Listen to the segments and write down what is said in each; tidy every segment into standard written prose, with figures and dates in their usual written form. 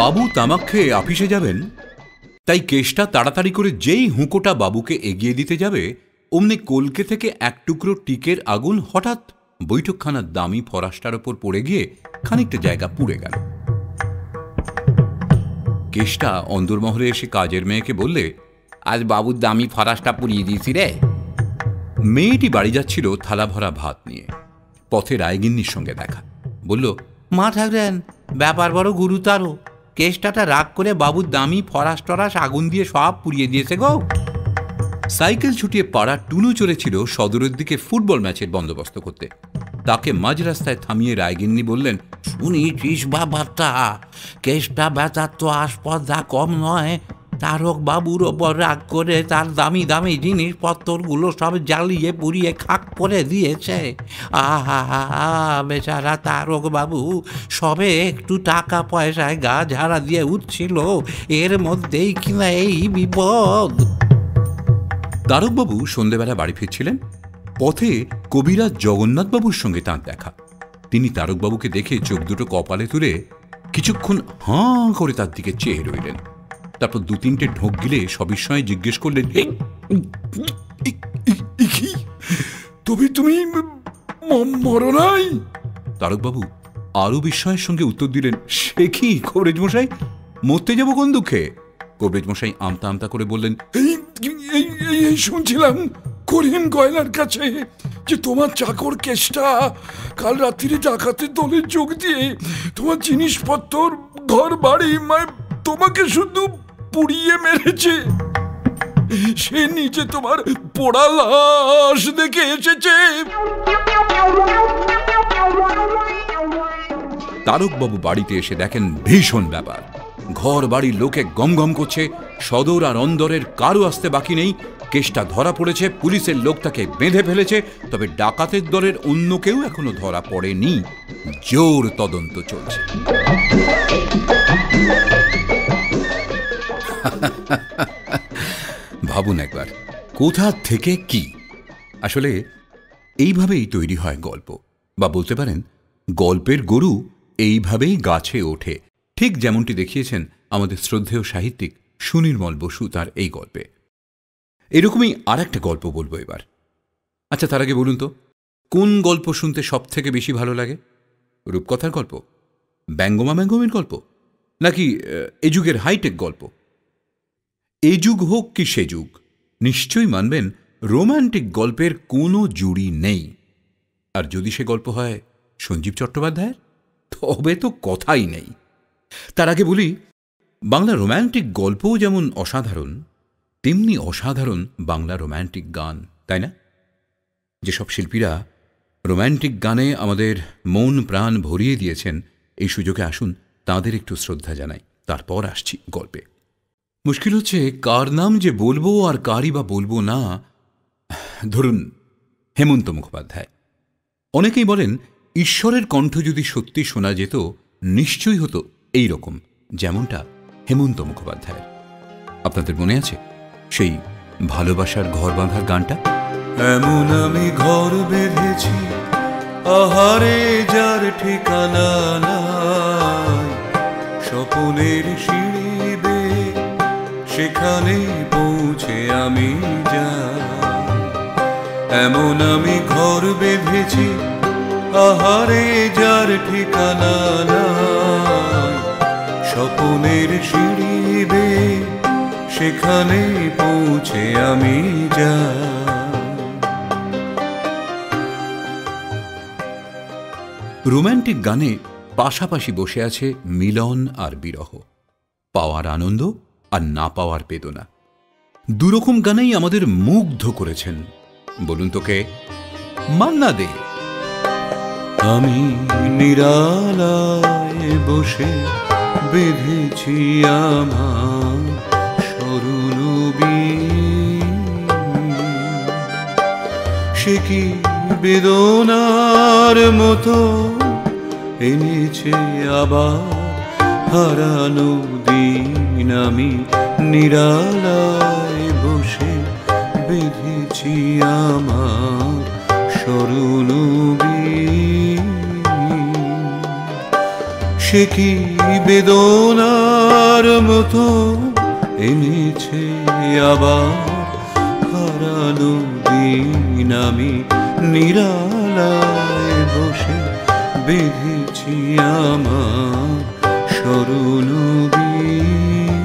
বাবু তামাক খেয়ে আপিসে যাবেন, তাই কেষ্টা তাড়াতাড়ি করে যেই হুঁকোটা বাবুকে এগিয়ে দিতে যাবে অমনি কলকে থেকে এক টুকরো টিকের আগুন হঠাৎ বৈঠকখানার দামি ফরাসটার ওপর পড়ে গিয়ে খানিকটা জায়গা পুড়ে গেল। কেষ্টা অন্দরমহলে এসে কাজের মেয়েকে বললে, আজ বাবুর দামি ফরাসটা পুড়িয়ে দিয়েছি রে। মেয়েটি বাড়ি যাচ্ছিল থালা ভরা ভাত নিয়ে। পথে রায়গিন্নির সঙ্গে দেখা। বলল, মা ঠাকরেন, ব্যাপার বড় গুরুতর। কেষ্টাটা রাগ করে বাবুর দামি ফরাস টরাস আগুন দিয়ে সব পুড়িয়ে দিয়েছে গো। সাইকেল ছুটিয়ে পাড়া টুনু চলেছিল সদরের দিকে ফুটবল ম্যাচের বন্দোবস্ত করতে। তাকে মাঝ রাস্তায় থামিয়ে রায়গিন্নি বললেন, শুনিছিস বাবাটা, কেষ্টা বেচার তো আসপর্দা কম নয়। তারক বাবুর ওপর রাগ করে তার দামি দামি জিনিসপত্রগুলো সব জ্বালিয়ে পুড়িয়ে খাক করে দিয়েছে। আহা বেচারা তারক বাবু সবে একটু টাকা পয়সায় গা ঝাড়া দিয়ে উঠছিল, এর মধ্যেই কিনা এই বিপদ। তারকবাবু সন্ধ্যেবেলা বাড়ি ফিরছিলেন। পথে কবিরাজ জগন্নাথবাবুর সঙ্গে তাঁর দেখা। তিনি তারকবাবুকে দেখে চোখ দুটো কপালে তুলে কিছুক্ষণ হাঁ করে তার দিকে চেয়ে রইলেন। তারপর দু তিনটে ঢোক গিলে সবিস্ময়ে জিজ্ঞেস করলেন, তবে তুমি মরো নাই? তারকবাবু আরো বিস্ময়ের সঙ্গে উত্তর দিলেন, সে কি কবরেজ মশাই, মরতে যাবো কোন দুঃখে? কবরেজ মশাই আমতা আমতা করে বললেন, এই শুনছিলাম করিম গয়লার কাছে যে তোমার চাকর কেষ্টা কাল রাত্রিরে ডাকাতের দলে যোগ দিয়ে তোমার জিনিসপত্র ঘর বাড়ি তোমাকে শুধু পুড়িয়ে মেরেছে। সে নিচে তোমার পোড়া লাশ দেখে এসেছে। তারকবাবু বাড়িতে এসে দেখেন ভীষণ ব্যাপার। ঘর বাড়ির লোকে গম গম করছে। সদর আর অন্দরের কারো আসতে বাকি নেই। কেষ্টা ধরা পড়েছে, পুলিশের লোক তাকে বেঁধে ফেলেছে। তবে ডাকাতের দলের অন্য কেউ এখনো ধরা পড়েনি। জোর তদন্ত চলছে। ভাবুন একবার, কোথা থেকে কি? আসলে এইভাবেই তৈরি হয় গল্প, বা বলতে পারেন গল্পের গরু এইভাবেই গাছে ওঠে। ঠিক যেমনটি দেখিয়েছেন আমাদের শ্রদ্ধেয় সাহিত্যিক সুনির্মল বসু তার এই গল্পে। এরকমই আর একটা গল্প বলবো এবার। আচ্ছা, তার আগে বলুন তো, কোন গল্প শুনতে সব থেকে বেশি ভালো লাগে? রূপকথার গল্প, ব্যঙ্গমা ব্যঙ্গমের গল্প, নাকি এ যুগের হাইটেক গল্প? এ যুগ হোক কি সে যুগ, নিশ্চয়ই মানবেন রোম্যান্টিক গল্পের কোনো জুড়ি নেই। আর যদি সে গল্প হয় সঞ্জীব চট্টোপাধ্যায়ের, তবে তো কথাই নেই। তার আগে বলি, বাংলা রোম্যান্টিক গল্পও যেমন অসাধারণ, তেমনি অসাধারণ বাংলা রোম্যান্টিক গান, তাই না? যেসব শিল্পীরা রোম্যান্টিক গানে আমাদের মন প্রাণ ভরিয়ে দিয়েছেন, এই সুযোগে আসুন তাঁদের একটু শ্রদ্ধা জানাই। তারপর আসছি গল্পে। মুশকিল হচ্ছে কার নাম যে বলবো আর কারই বা বলবো না। ধরুন হেমন্ত মুখোপাধ্যায়। অনেকেই বলেন ঈশ্বরের কণ্ঠ যদি সত্যি শোনা যেত নিশ্চয়ই হতো এই রকম, যেমনটা হেমন্ত মুখোপাধ্যায়। আপনাদের মনে আছে সেই ভালোবাসার ঘর বাঁধার গানটা? এমন আমি ঘর বেঁধেছি আহারে যার ঠিকানা নাই, স্বপনের সিঁড়ি বেয়ে সেখানে পৌঁছে আমি যাই। এমন আমি ঘর বেঁধেছি আহারে যার ঠিকানা নাই, স্বপনের সিঁড়ি বেয়ে সেখানে পৌঁছে আমি যাই। রোম্যান্টিক গানে পাশাপাশি বসে আছে মিলন আর বিরহ, পাওয়ার আনন্দ আর না পাওয়ার বেদনা। দুরকম গানেই আমাদের মুগ্ধ করেছেন। বলুন তো কে? মান্না দে। আমি নিরালায় বসে বেঁধেছি আমার সরল বীণ, সে কি বেদনার মতো এনেছে আবার হারানো দিন। আমি নিরালায় বসে বেঁধেছি আমার সরল বীণ, সে কি বেদনার মতো এনেছে আবার হারানো দিন। আমি নিরালায় বসে বেঁধেছি আমার স্মরণ বীণ।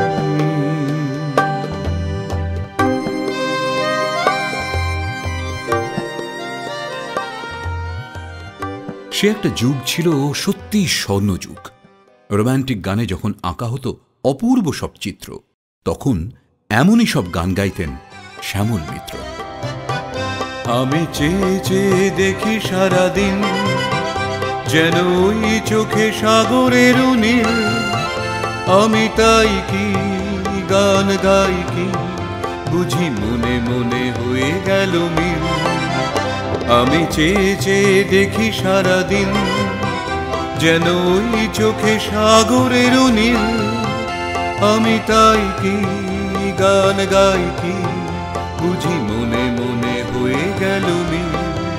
সে একটা যুগ ছিল সত্যি স্বর্ণযুগ। রোম্যান্টিক গানে যখন আঁকা হতো অপূর্ব সব চিত্র, তখন এমনই সব গান গাইতেন শ্যামল মিত্র। আমি চেয়ে চেয়ে দেখি সারাদিন, যেন ওই চোখে সাগরের নীল। আমি তাই কি গান গাই কি, বুঝি মনে মনে হয়ে গেল মিল। আমি চেয়ে চেয়ে দেখি সারাদিন, যেন ওই চোখে সাগরের নীল। আমি তাই কি গান গাই কি, বুঝি মনে মনে হয়ে গেল মিল।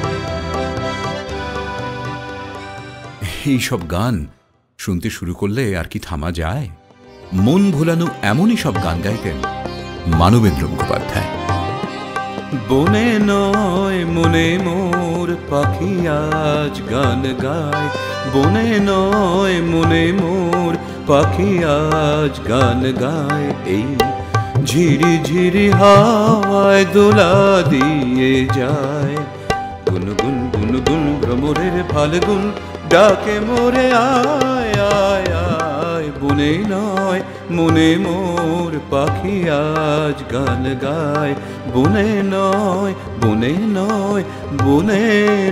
এইসব গান শুনতে শুরু করলে আর কি থামা যায়? মন ভোলানো এমনই সব গান গাইতেন মানবেন্দ্র মুখোপাধ্যায়। বনে নয় মনে মোর পাখি আজ গান গায়, বনে নয় মনে মোর পাখি আজ গান গায়। এই ঝিরি ঝিরি হাওয়ায় দোলা দিয়ে যায়, গুনগুন গুনগুন ভ্রমরের ফাল্গুন ডাকে মোরে আয় আয় আয়। বনে নয় মনে মোর পাখি আজ গান গায়, বনে নয় বনে নয় বনে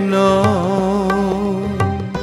নয়।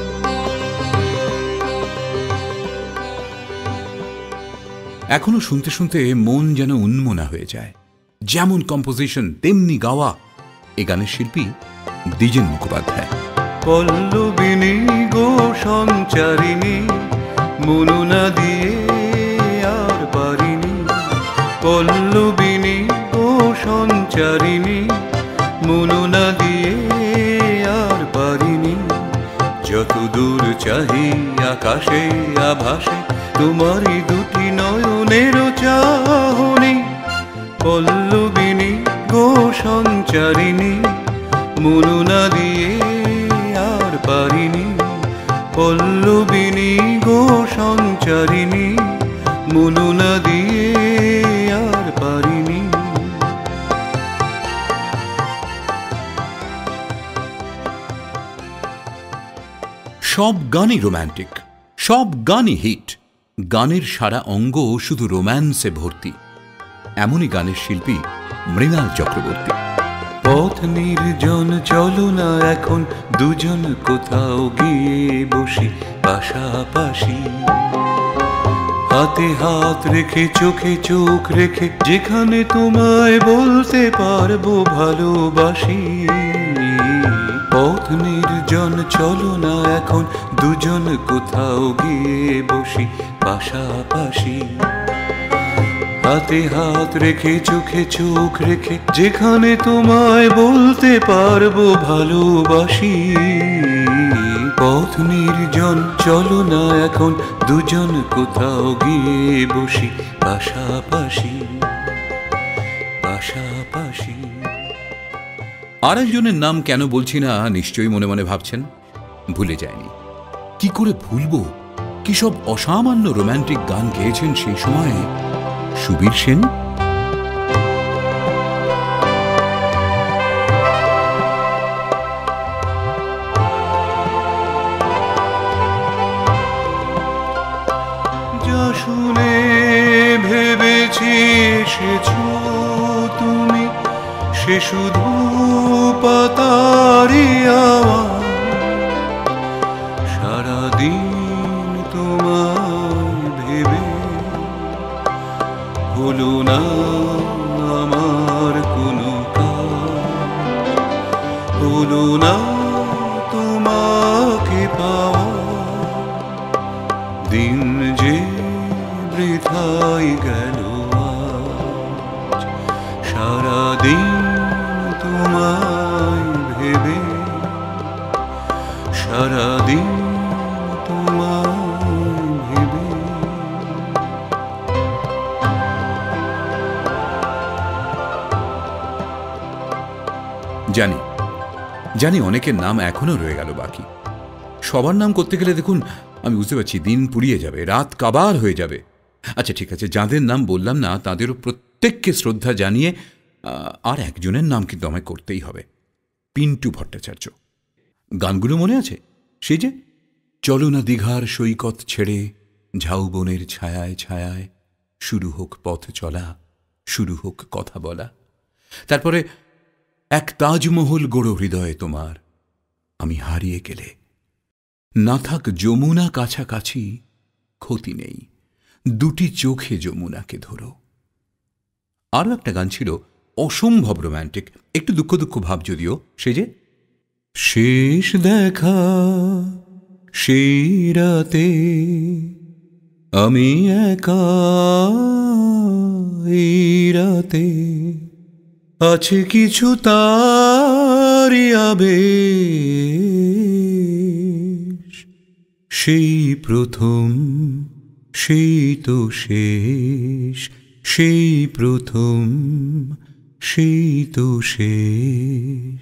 এখনো শুনতে শুনতে মন যেন উন্মনা হয়ে যায়। যেমন কম্পোজিশন তেমনি গাওয়া। এ গানের শিল্পী দ্বিজেন মুখোপাধ্যায়। পল্লবিনী গো সঞ্চারিণী, মনুনা দিয়ে আর পারিনি। পল্লবিনী গো সঞ্চারিণী, মনুনা দিয়ে আর পারিনি। যত দূর চাহি আকাশে আভাসে, তোমারই দুটি নয়নের চাহনি। পল্লবিনী গো সঞ্চারিণী, মনুনা দিয়ে আর পারিনি। পল্লবিনী গো সঞ্চারিণী, মনুনা দিয়ে আর পারিনি। সব গানই রোম্যান্টিক, সব গানই হিট। গানের সারা অঙ্গ শুধু রোম্যান্সে ভর্তি। এমনই গানের শিল্পী মৃণাল চক্রবর্তী। পথ নির্জন চলো না এখন দুজন কোথাও গিয়ে বসি পাশাপাশি। হাতে হাত রেখে চোখে চোখ রেখে, যেখানে তোমায় বলতে পারবো ভালোবাসি। পথ নির্জন চলো না এখন দুজন কোথাও গিয়ে বসি পাশাপাশি। হাতে হাত রেখে চোখে চোখ রেখে, যেখানে তোমায় বলতে পারবো ভালোবাসি। পথ নির্জন চলো না এখন দুজন কোথাও গিয়ে বসি পাশাপাশি পাশাপাশি। আরেকজনের নাম কেন বলছি না নিশ্চয়ই মনে মনে ভাবছেন। ভুলে যায়নি, কি করে ভুলবো? কি সব অসামান্য রোম্যান্টিক গান গেয়েছেন সেই সময়ে সুবীর সেন। যা শুনে ভেবেছি এসেছো তুমি, সে শুধু পাতারি আওয়াজ। সারাদিন তোমায় ভেবে হলো না আমার কোনো কাজ, হলো না তোমাকে পাওয়া। দিন যে বৃথাই গেল আজ, সারাদিন তোমায় ভেবে, সারাদিন তোমায় জানি জানি অনেকের নাম এখনো রয়ে গেল বাকি। সবার নাম করতে গেলে দেখুন, আমি বুঝতে পারছি দিন পুড়িয়ে যাবে, রাত কাবার হয়ে যাবে। আচ্ছা ঠিক আছে, যাদের নাম বললাম না তাদেরও প্রত্যেককে শ্রদ্ধা জানিয়ে আর একজনের নাম কিন্তু আমায় করতেই হবে, পিন্টু ভট্টাচার্য। গানগুলো মনে আছে? সেই যে চলো না দীঘার সৈকত ছেড়ে, ঝাউবনের ছায়ায় ছায়ায়, শুরু হোক পথ চলা, শুরু হোক কথা বলা। তারপরে এক তাজমহল গড়ো হৃদয়ে তোমার, আমি হারিয়ে গেলে, না থাক যমুনা কাছাকাছি, ক্ষতি নেই, দুটি চোখে যমুনাকে ধরো। আরও একটা গান ছিল অসম্ভব রোম্যান্টিক, একটু দুঃখ দুঃখ ভাব যদিও, সে যে শেষ দেখা সেই রাতে আমি একা এই রাতে, আছে কিছু তারি আবেশ, সেই প্রথম সেই তো শেষ, সেই প্রথম সেই তো শেষ।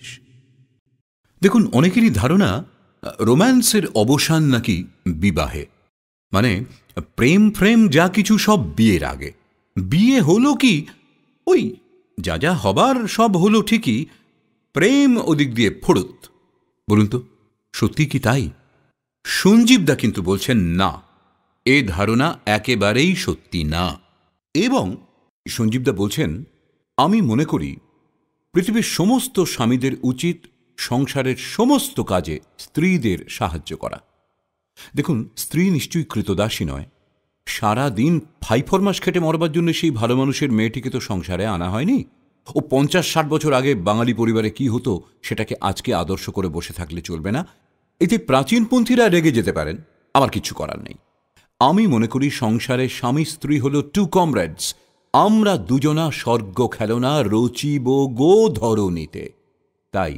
দেখুন, অনেকেরই ধারণা রোম্যান্সের অবসান নাকি বিবাহে, মানে প্রেম ফ্রেম যা কিছু সব বিয়ের আগে। বিয়ে হলো কি ওই যা যা হবার সব হলো ঠিকই, প্রেম ওদিক দিয়ে ফুরুত। বলুন তো সত্যি কি তাই? সঞ্জীবদা কিন্তু বলছেন না, এ ধারণা একেবারেই সত্যি না। এবং সঞ্জীবদা বলছেন, আমি মনে করি পৃথিবীর সমস্ত স্বামীদের উচিত সংসারের সমস্ত কাজে স্ত্রীদের সাহায্য করা। দেখুন, স্ত্রী নিশ্চয়ই কৃতদাসী নয়। সারা দিন ফাইফরমাস খেটে মরবার জন্য সেই ভালো মানুষের মেয়েটিকে তো সংসারে আনা হয়নি। ও 50-60 বছর আগে বাঙালি পরিবারে কি হতো সেটাকে আজকে আদর্শ করে বসে থাকলে চলবে না। এতে প্রাচীনপন্থীরা রেগে যেতে পারেন, আমার কিছু করার নেই। আমি মনে করি সংসারে স্বামী স্ত্রী হল টু কমরেডস। আমরা দুজনা স্বর্গ খেলনা রচিব গো ধরণীতে। তাই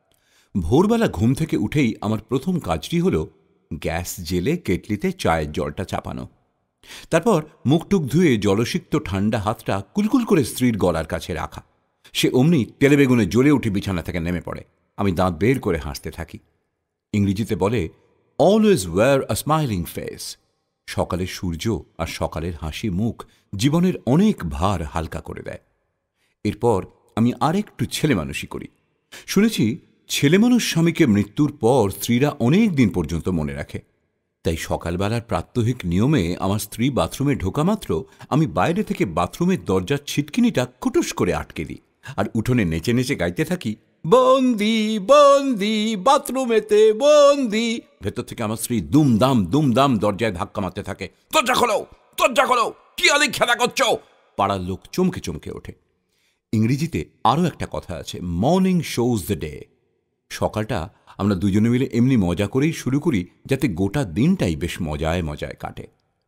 ভোরবেলা ঘুম থেকে উঠেই আমার প্রথম কাজটি হল গ্যাস জেলে কেটলিতে চায়ের জলটা চাপানো। তারপর মুখটুক ধুয়ে জলসিক্ত ঠান্ডা হাতটা কুলকুল করে স্ত্রীর গলার কাছে রাখা। সে অমনি তেলে বেগুনে জ্বলে উঠে বিছানা থেকে নেমে পড়ে। আমি দাঁত বের করে হাসতে থাকি। ইংরেজিতে বলে always wear a smiling face. সকালের সূর্য আর সকালের হাসি মুখ জীবনের অনেক ভার হালকা করে দেয়। এরপর আমি আরেকটু ছেলে মানুষই করি। শুনেছি ছেলে মানুষ স্বামীকে মৃত্যুর পর স্ত্রীরা অনেক দিন পর্যন্ত মনে রাখে। তাই সকালবেলার প্রাত্যহিক নিয়মে আমার স্ত্রী বাথরুমে ঢোকা মাত্র আমি বাইরে থেকে বাথরুমের দরজার ছিটকিনিটা কুটুস করে আটকে দিই আর উঠোনে নেচে নেচে গাইতে থাকি, বন্দি বন্দি বাথরুমেতে বন্দি। ভেতর থেকে আমার স্ত্রী দুমদাম দুমদাম দরজায় ধাক্কা মারতে থাকে, দরজা খোলো দরজা খোলো, কি আলি খেলা করছো। পাড়ার লোক চমকে চমকে ওঠে। ইংরেজিতে আরও একটা কথা আছে, মর্নিং শোজ দ্য ডে। সকালটা আমরা দুজনে মিলে এমনি মজা করেই শুরু করি যাতে গোটা দিনটাই বেশ মজায় মজায় কাটে।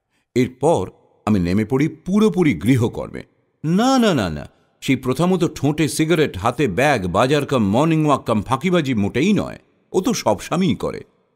এরপর আমি নেমে পড়ি পুরোপুরি গৃহকর্মে। না না না না, সেই প্রথমত ঠোঁটে সিগারেট, হাতে ব্যাগ, বাজার কাম মর্নিং ওয়াক কাম ফাঁকিবাজি মোটেই নয়। ও তো সব স্বামীই করে।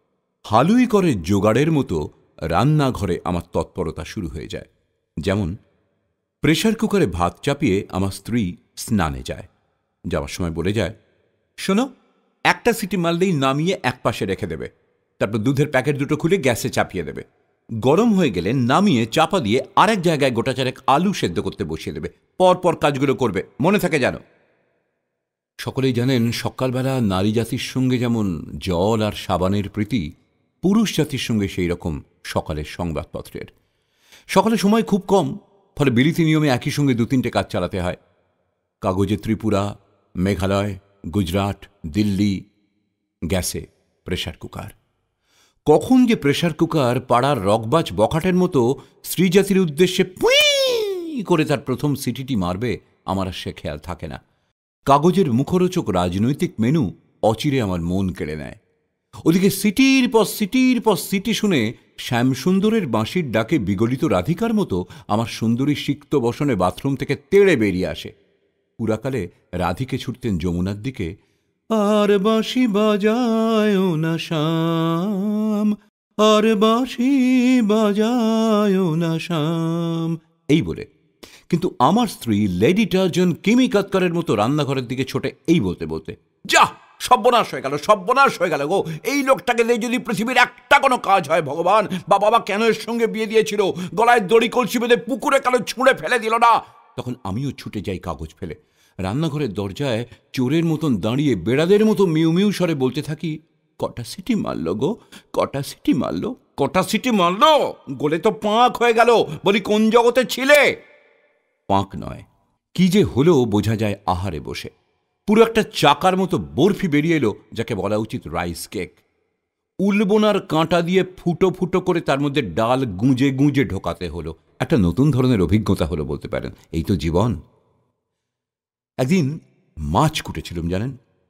হালুই করে জোগাড়ের মতো রান্নাঘরে আমার তৎপরতা শুরু হয়ে যায়। যেমন প্রেশার কুকারে ভাত চাপিয়ে আমার স্ত্রী স্নানে যায়। যাওয়ার সময় বলে যায়, শোনো, একটা সিটি মারলেই নামিয়ে এক পাশে রেখে দেবে। তারপর দুধের প্যাকেট দুটো খুলে গ্যাসে চাপিয়ে দেবে। গরম হয়ে গেলে নামিয়ে চাপা দিয়ে আরেক জায়গায় গোটা চারেক আলু সেদ্ধ করতে বসিয়ে দেবে। পরপর কাজগুলো করবে, মনে থাকে জানো। সকলেই জানেন সকালবেলা নারী জাতির সঙ্গে যেমন জল আর সাবানের প্রীতি, পুরুষ জাতির সঙ্গে সেই রকম সকালের সংবাদপত্রের। সকালে সময় খুব কম, ফলে বিলিতি নিয়মে একই সঙ্গে 2-3টে কাজ চালাতে হয়। কাগজে ত্রিপুরা, মেঘালয়, গুজরাট, দিল্লি, গ্যাসে প্রেশার কুকার। কখন যে প্রেশার কুকার পাড়ার রকবাজ বখাটের মতো স্ত্রীজাতির উদ্দেশ্যে পুই করে তার প্রথম সিটিটি মারবে আমার আর সে খেয়াল থাকে না। কাগজের মুখরোচক রাজনৈতিক মেনু অচিরে আমার মন কেড়ে নেয়। ওদিকে সিটির পর সিটি শুনে শ্যামসুন্দরের বাঁশির ডাকে বিগলিত রাধিকার মতো আমার সুন্দরী সিক্ত বসনে বাথরুম থেকে তেড়ে বেরিয়ে আসে। পুরাকালে রাধিকে ছুটতেন যমুনার দিকে, আর বাঁশি বাজায় না শাম, আর বাঁশি বাজায় না শাম, এই বলে। কিন্তু আমার স্ত্রী লেডি টার্জন কিমি কাতকারের মতো রান্নাঘরের দিকে ছোটে এই বলতে বলতে, যা, সর্বনাশ হয়ে গেল, সর্বনাশ হয়ে গেল গো। এই লোকটাকে দিয়ে যদি পৃথিবীর একটা কোনো কাজ হয় ভগবান, বা বাবা কেন এর সঙ্গে বিয়ে দিয়েছিল, গলায় দড়ি কলসি বেঁধে পুকুরে কেন ছুঁড়ে ফেলে দিল না। তখন আমিও ছুটে যাই কাগজ ফেলে, রান্নাঘরের দরজায় চোরের মতন দাঁড়িয়ে বেড়াদের মতো মিউ মিউ স্বরে বলতে থাকি, কটা সিটি মারল গো, কটা সিটি মারল, কটা সিটি মারল, গোলে তো পাঁক হয়ে গেল। বলি কোন জগতে ছিলে? পাঁক নয়, কি যে হলো বোঝা যায় আহারে বসে। পুরো একটা চাকার মতো বরফি বেরিয়ে এলো, যাকে বলা উচিত রাইস কেক। উলবোনার কাঁটা দিয়ে ফুটো ফুটো করে তার মধ্যে ডাল গুঁজে গুঁজে ঢোকাতে হলো। একটা নতুন ধরনের অভিজ্ঞতা হলো বলতে পারেন। এই তো জীবন। একদিন মাছ কুটেছিলুম জানেন,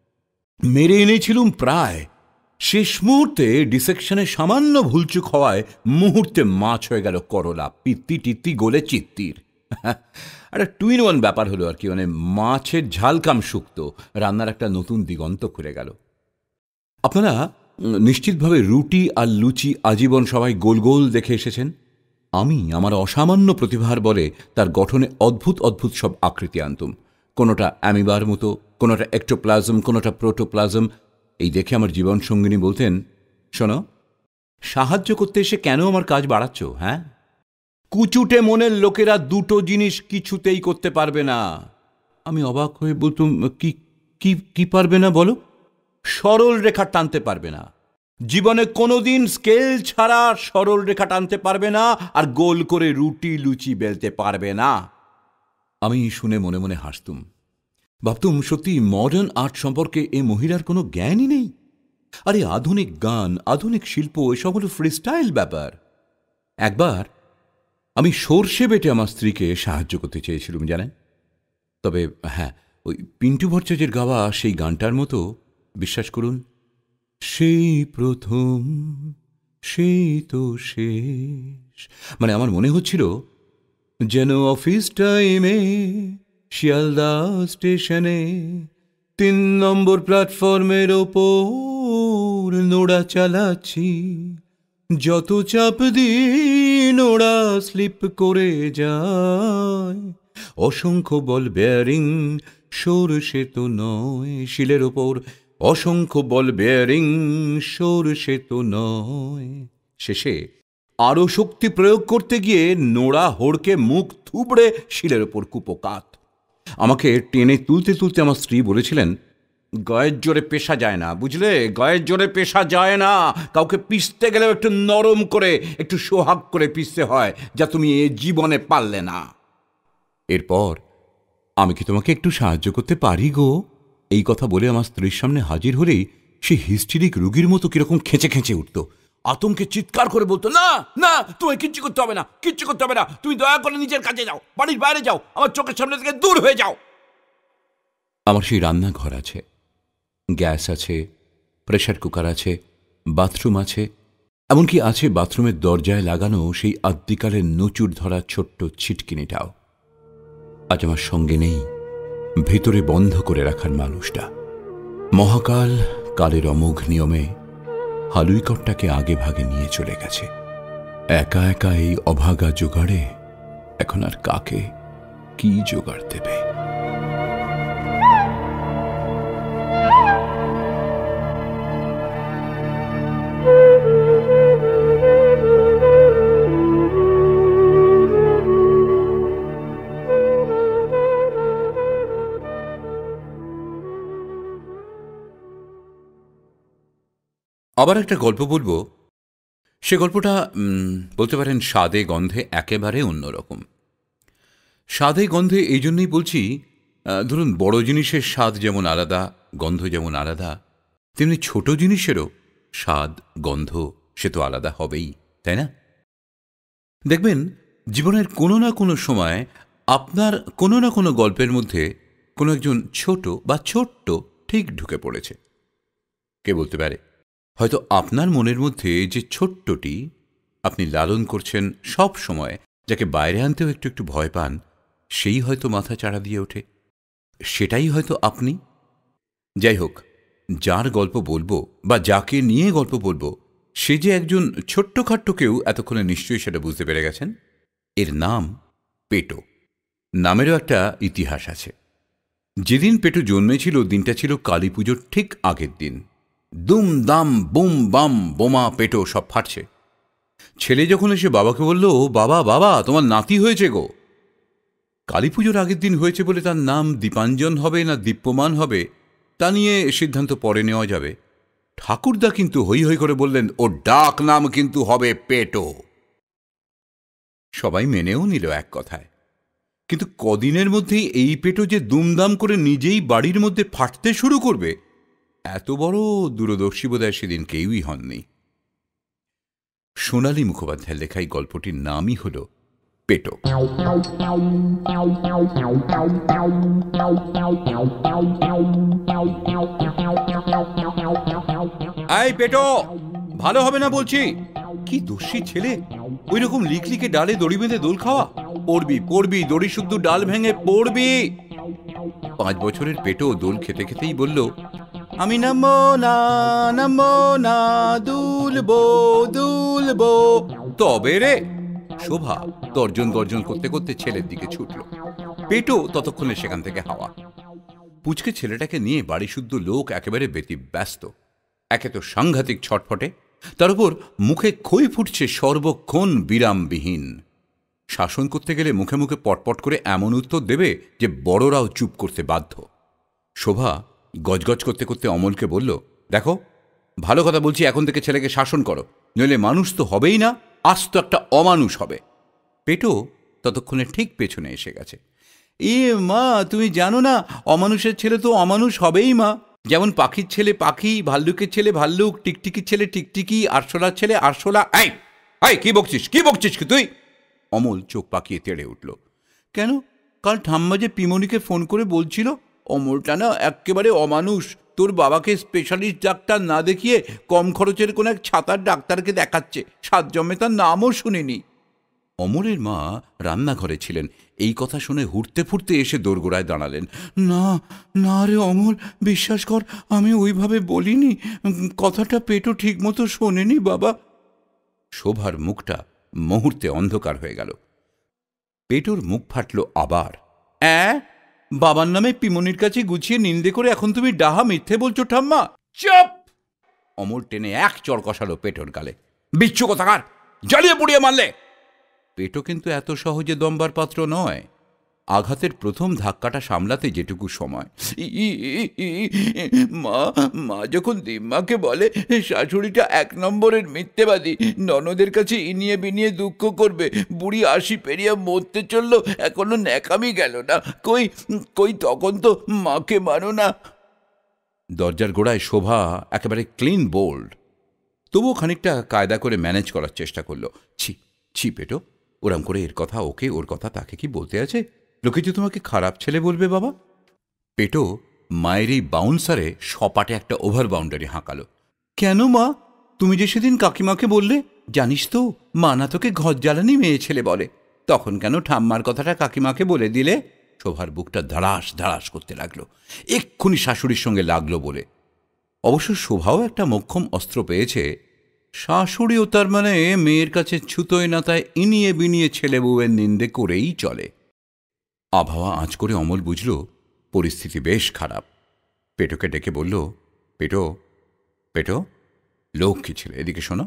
মেরে এনেছিলুম প্রায়। শেষ মুহূর্তে ডিসেকশনে সামান্য ভুলচুক হওয়ায় মুহূর্তে মাছ হয়ে গেল করলা, পিত্তি টিত্তি গলে চিত্তির। একটা 2-in-1 ব্যাপার হলো আর কি, মানে মাছের ঝাল কাম শুক্তো, রান্নার একটা নতুন দিগন্ত খুলে গেল। আপনারা নিশ্চিতভাবে রুটি আর লুচি আজীবন সবাই গোল গোল দেখে এসেছেন। আমি আমার অসামান্য প্রতিভার বলে তার গঠনে অদ্ভুত অদ্ভুত সব আকৃতি আনতুম। কোনোটা অ্যামিবার মতো, কোনোটা একটোপ্লাজম, কোনোটা প্রোটোপ্লাজম। এই দেখে আমার জীবন সঙ্গিনী বলতেন, শোনো, সাহায্য করতে এসে কেন আমার কাজ বাড়াচ্ছ? হ্যাঁ, কুচুটে মনের লোকেরা দুটো জিনিস কিছুতেই করতে পারবে না। আমি অবাক হয়ে বলতুম, কি কি কি পারবে না বলো? সরল রেখা টানতে পারবে না, জীবনে কোনোদিন স্কেল ছাড়া সরল রেখা টানতে পারবে না, আর গোল করে রুটি লুচি বেলতে পারবে না। আমি শুনে মনে মনে হাসতুম, ভাবতুম সত্যি মডার্ন আর্ট সম্পর্কে এ মহিলার কোনো জ্ঞানই নেই। আরে আধুনিক গান, আধুনিক শিল্প, এসব হলো ফ্রিস্টাইল ব্যাপার। একবার আমি সর্ষে বেটে আমার স্ত্রীকে সাহায্য করতে চেয়েছিলুম জানেন। তবে হ্যাঁ, ওই পিন্টু ভট্টাচার্যের গাওয়া সেই গানটার মতো, বিশ্বাস করুন, সেই প্রথম সেই তো শেষ, মানে আমার মনে হচ্ছিল যেন অফিস টাইমে শিয়ালদা স্টেশনে 3 নম্বর প্ল্যাটফর্মের ওপর নোড়া চালাচ্ছি, যত চাপ দিয়ে নোড়া স্লিপ করে যায়, অসংখ্য বল বেয়ারিং সরষে তো নয়, শিলের ওপর অসংখ্য বল বেয়ারিং সরষে তো নয়। শেষে আরো শক্তি প্রয়োগ করতে গিয়ে নোড়া হড়কে মুখ থুবড়ে শিলের ওপর কুপোকাত। আমাকে টেনে তুলতে তুলতে আমার স্ত্রী বলেছিলেন, গায়ের জোরে পেশা যায় না, বুঝলে, গায়ের জোরে পেশা যায় না। কাউকে পিষতে গেলেও একটু নরম করে, একটু সোহাগ করে পিষতে হয়, যা তুমি এ জীবনে পারলে না। এরপর আমি কি তোমাকে একটু সাহায্য করতে পারি গো? এই কথা বলে আমার স্ত্রীর সামনে হাজির হলেই সে হিস্টেরিক রোগীর মতো কিরকম খেঁচে খেঁচে উঠত, আতঙ্কে চিৎকার করে বলতো, না না, তোমায় কিচ্ছু করতে হবে না, কিচ্ছু করতে হবে না, তুমি দয়া করে নিজের কাজে যাও, বাড়ির বাইরে যাও, আমার চোখের সামনে থেকে দূর হয়ে যাও। আমার সেই রান্নাঘর আছে, গ্যাস আছে, প্রেসার কুকার আছে, বাথরুম আছে, এমনকি আছে বাথরুমের দরজায় লাগানো সেই আদ্যিকালের নচুর ধরা ছোট্ট ছিটকিনিটাও। আজ আমার সঙ্গে নেই ভেতরে বন্ধ করে রাখার মানুষটা। মহাকাল কালের অমোঘ নিয়মে হালুইকরটাকে আগে ভাগে নিয়ে চলে গেছে। একা একা এই অভাগা জোগাড়ে এখন আর কাকে কি জোগাড় দেবে? আবার একটা গল্প বলবো। সে গল্পটা বলতে পারেন স্বাদে গন্ধে একেবারে অন্যরকম। স্বাদে গন্ধে এই জন্যই বলছি, ধরুন বড় জিনিসের স্বাদ যেমন আলাদা, গন্ধ যেমন আলাদা, তেমনি ছোট জিনিসেরও স্বাদ গন্ধ সে তো আলাদা হবেই, তাই না? দেখবেন জীবনের কোনো না কোনো সময় আপনার কোনো না কোনো গল্পের মধ্যে কোনো একজন ছোট বা ছোট্ট ঠিক ঢুকে পড়েছে। কে বলতে পারে? হয়তো আপনার মনের মধ্যে যে ছোট্টটি আপনি লালন করছেন সব সময়, যাকে বাইরে আনতেও একটু একটু ভয় পান, সেই হয়তো মাথা চাড়া দিয়ে ওঠে, সেটাই হয়তো আপনি। যাই হোক, যার গল্প বলবো বা যাকে নিয়ে গল্প বলবো, সে যে একজন ছোট্টখাট্ট কেউ এতক্ষণে নিশ্চয়ই সেটা বুঝতে পেরে গেছেন। এর নাম পেটো। নামেরও একটা ইতিহাস আছে। যেদিন পেটু জন্মেছিল দিনটা ছিল কালী পুজোর ঠিক আগের দিন। দুম দাম বুম বাম বোমা পেটো সব ফাটছে। ছেলে যখন এসে বাবাকে বলল, বাবা বাবা তোমার নাতি হয়েছে গো। কালী পুজোর আগের দিন হয়েছে বলে তার নাম দীপাঞ্জন হবে না দীপ্যমান হবে তা নিয়ে সিদ্ধান্ত পরে নেওয়া যাবে। ঠাকুরদা কিন্তু হৈ হৈ করে বললেন, ওর ডাক নাম কিন্তু হবে পেটো। সবাই মেনেও নিল এক কথায়। কিন্তু কদিনের মধ্যেই এই পেটো যে দুমদাম করে নিজেই বাড়ির মধ্যে ফাটতে শুরু করবে, এত বড় দূরদর্শী বোধহয় সেদিন কেউই হননি। সোনালী মুখোপাধ্যায়ের লেখা এই গল্পটির নামই হল পেটো। এই পেটো, ভালো হবে না বলছি। কি দোষী ছেলে, ওই রকম লিকলিকে ডালে দড়ি বেঁধে দোল খাওয়া। পড়বি পড়বি, দড়ি শুদ্ধ ডাল ভেঙে পড়বি। 5 বছরের পেটো দোল খেতে খেতেই বলল, আমি নামবো না নামবো না, দুলবো দুলবো। তবে রে, শোভা তর্জন গর্জন করতে করতে ছেলের দিকে ছুটল। পেটো ততক্ষণে সেখান থেকে হাওয়া। পুচকে ছেলেটাকে নিয়ে বাড়ি শুদ্ধ লোক একেবারে ব্যস্ত। একে তো সাংঘাতিক ছটফটে, তার উপর মুখে খই ফুটছে সর্বক্ষণ বিরামবিহীন। শাসন করতে গেলে মুখে মুখে পটপট করে এমন উত্তর দেবে যে বড়রাও চুপ করতে বাধ্য। শোভা গজগজ করতে করতে অমলকে বলল, দেখো ভালো কথা বলছি, এখন থেকে ছেলেকে শাসন করো, নইলে মানুষ তো হবেই না, আজ তো একটা অমানুষ হবে। পেটো ততক্ষণে ঠিক পেছনে এসে গেছে। মা, তুমি জানো না, অমানুষের ছেলে তো অমানুষ হবেই মা। যেমন পাখির ছেলে পাখি, ভাল্লুকের ছেলে ভাল্লুক, টিকটিকির ছেলে টিকটিকি, আরশোলার ছেলে আরশোলা। এই কি বকছিস কি বকছিস কি তুই? অমল চোখ পাকিয়ে তেড়ে উঠল। কেন, কাল ঠাম্মা যে পিমনিকে ফোন করে বলছিল অমলটা না একেবারে অমানুষ, তোর বাবাকে স্পেশালিস্ট ডাক্তার না দেখিয়ে কম খরচের কোন এক ছাতার ডাক্তারকে দেখাচ্ছে, সাত জন্মে তার নামও শুনিনি। অমলের মা রান্নাঘরে ছিলেন। এই কথা শুনে হুড়তে ফুটতে এসে দোরগোড়ায় দাঁড়ালেন। না না রে অমল, বিশ্বাস কর, আমি ওইভাবে বলিনি, কথাটা পেটো ঠিক মতো শোনেনি বাবা। শোভার মুখটা মুহূর্তে অন্ধকার হয়ে গেল। পেটোর মুখ ফাটল আবার। বাবার নামে পিমনির কাছে গুছিয়ে নিন্দে করে এখন তুমি ডাহা মিথ্যে বলছো ঠাম্মা? চুপ! অমল টেনে এক চড় কষালো পেটোর গালে। বিচ্ছু কোথাকার, জ্বালিয়ে পুড়িয়ে মারলে। পেটো কিন্তু এত সহজে দমবার পাত্র নয়। আঘাতের প্রথম ধাক্কাটা সামলাতে যেটুকু সময়। মা যখন দিম্মাকে বলে শাশুড়িটা 1 নম্বরের মিথ্যেবাদী, ননদের কাছে ইনিয়ে বিনিয়ে দুঃখ করবে, বুড়ি 80 পেরিয়ে মরতে চললো, এখনো ন্যাকামি গেল না। কই তখন তো মাকে মানো না। দরজার গোড়ায় শোভা একেবারে ক্লিন বোল্ড, তবুও খানিকটা কায়দা করে ম্যানেজ করার চেষ্টা করলো। ছি পেটো, ওরম করে এর কথা ওকে, ওর কথা তাকে কি বলতে আছে? লোকে যে তোমাকে খারাপ ছেলে বলবে বাবা। পেটো মায়ের এই বাউন্সারে সপাটে একটা ওভার বাউন্ডারি হাঁকালো। কেন মা, তুমি যে সেদিন কাকিমাকে বললে, জানিস তো মা না তোকে ঘর জ্বালানি মেয়ে ছেলে বলে, তখন কেন ঠাম্মার কথাটা কাকিমাকে বলে দিলে? শোভার বুকটা ধাড়াস ধাড়াস করতে লাগলো, এক্ষুনি শাশুড়ির সঙ্গে লাগলো বলে। অবশ্য শোভাও একটা মোক্ষম অস্ত্র পেয়েছে। শাশুড়িও তার মানে মেয়ের কাছে ছুতোয় না তাই ইনিয়ে বিনিয়ে ছেলে বউয়ের নিন্দে করেই চলে। আবহাওয়া আঁচ করে অমল বুঝল পরিস্থিতি বেশ খারাপ। পেটোকে ডেকে বলল, পেটো পেটো, লক্ষ্মী ছেলে, এদিকে শোনো,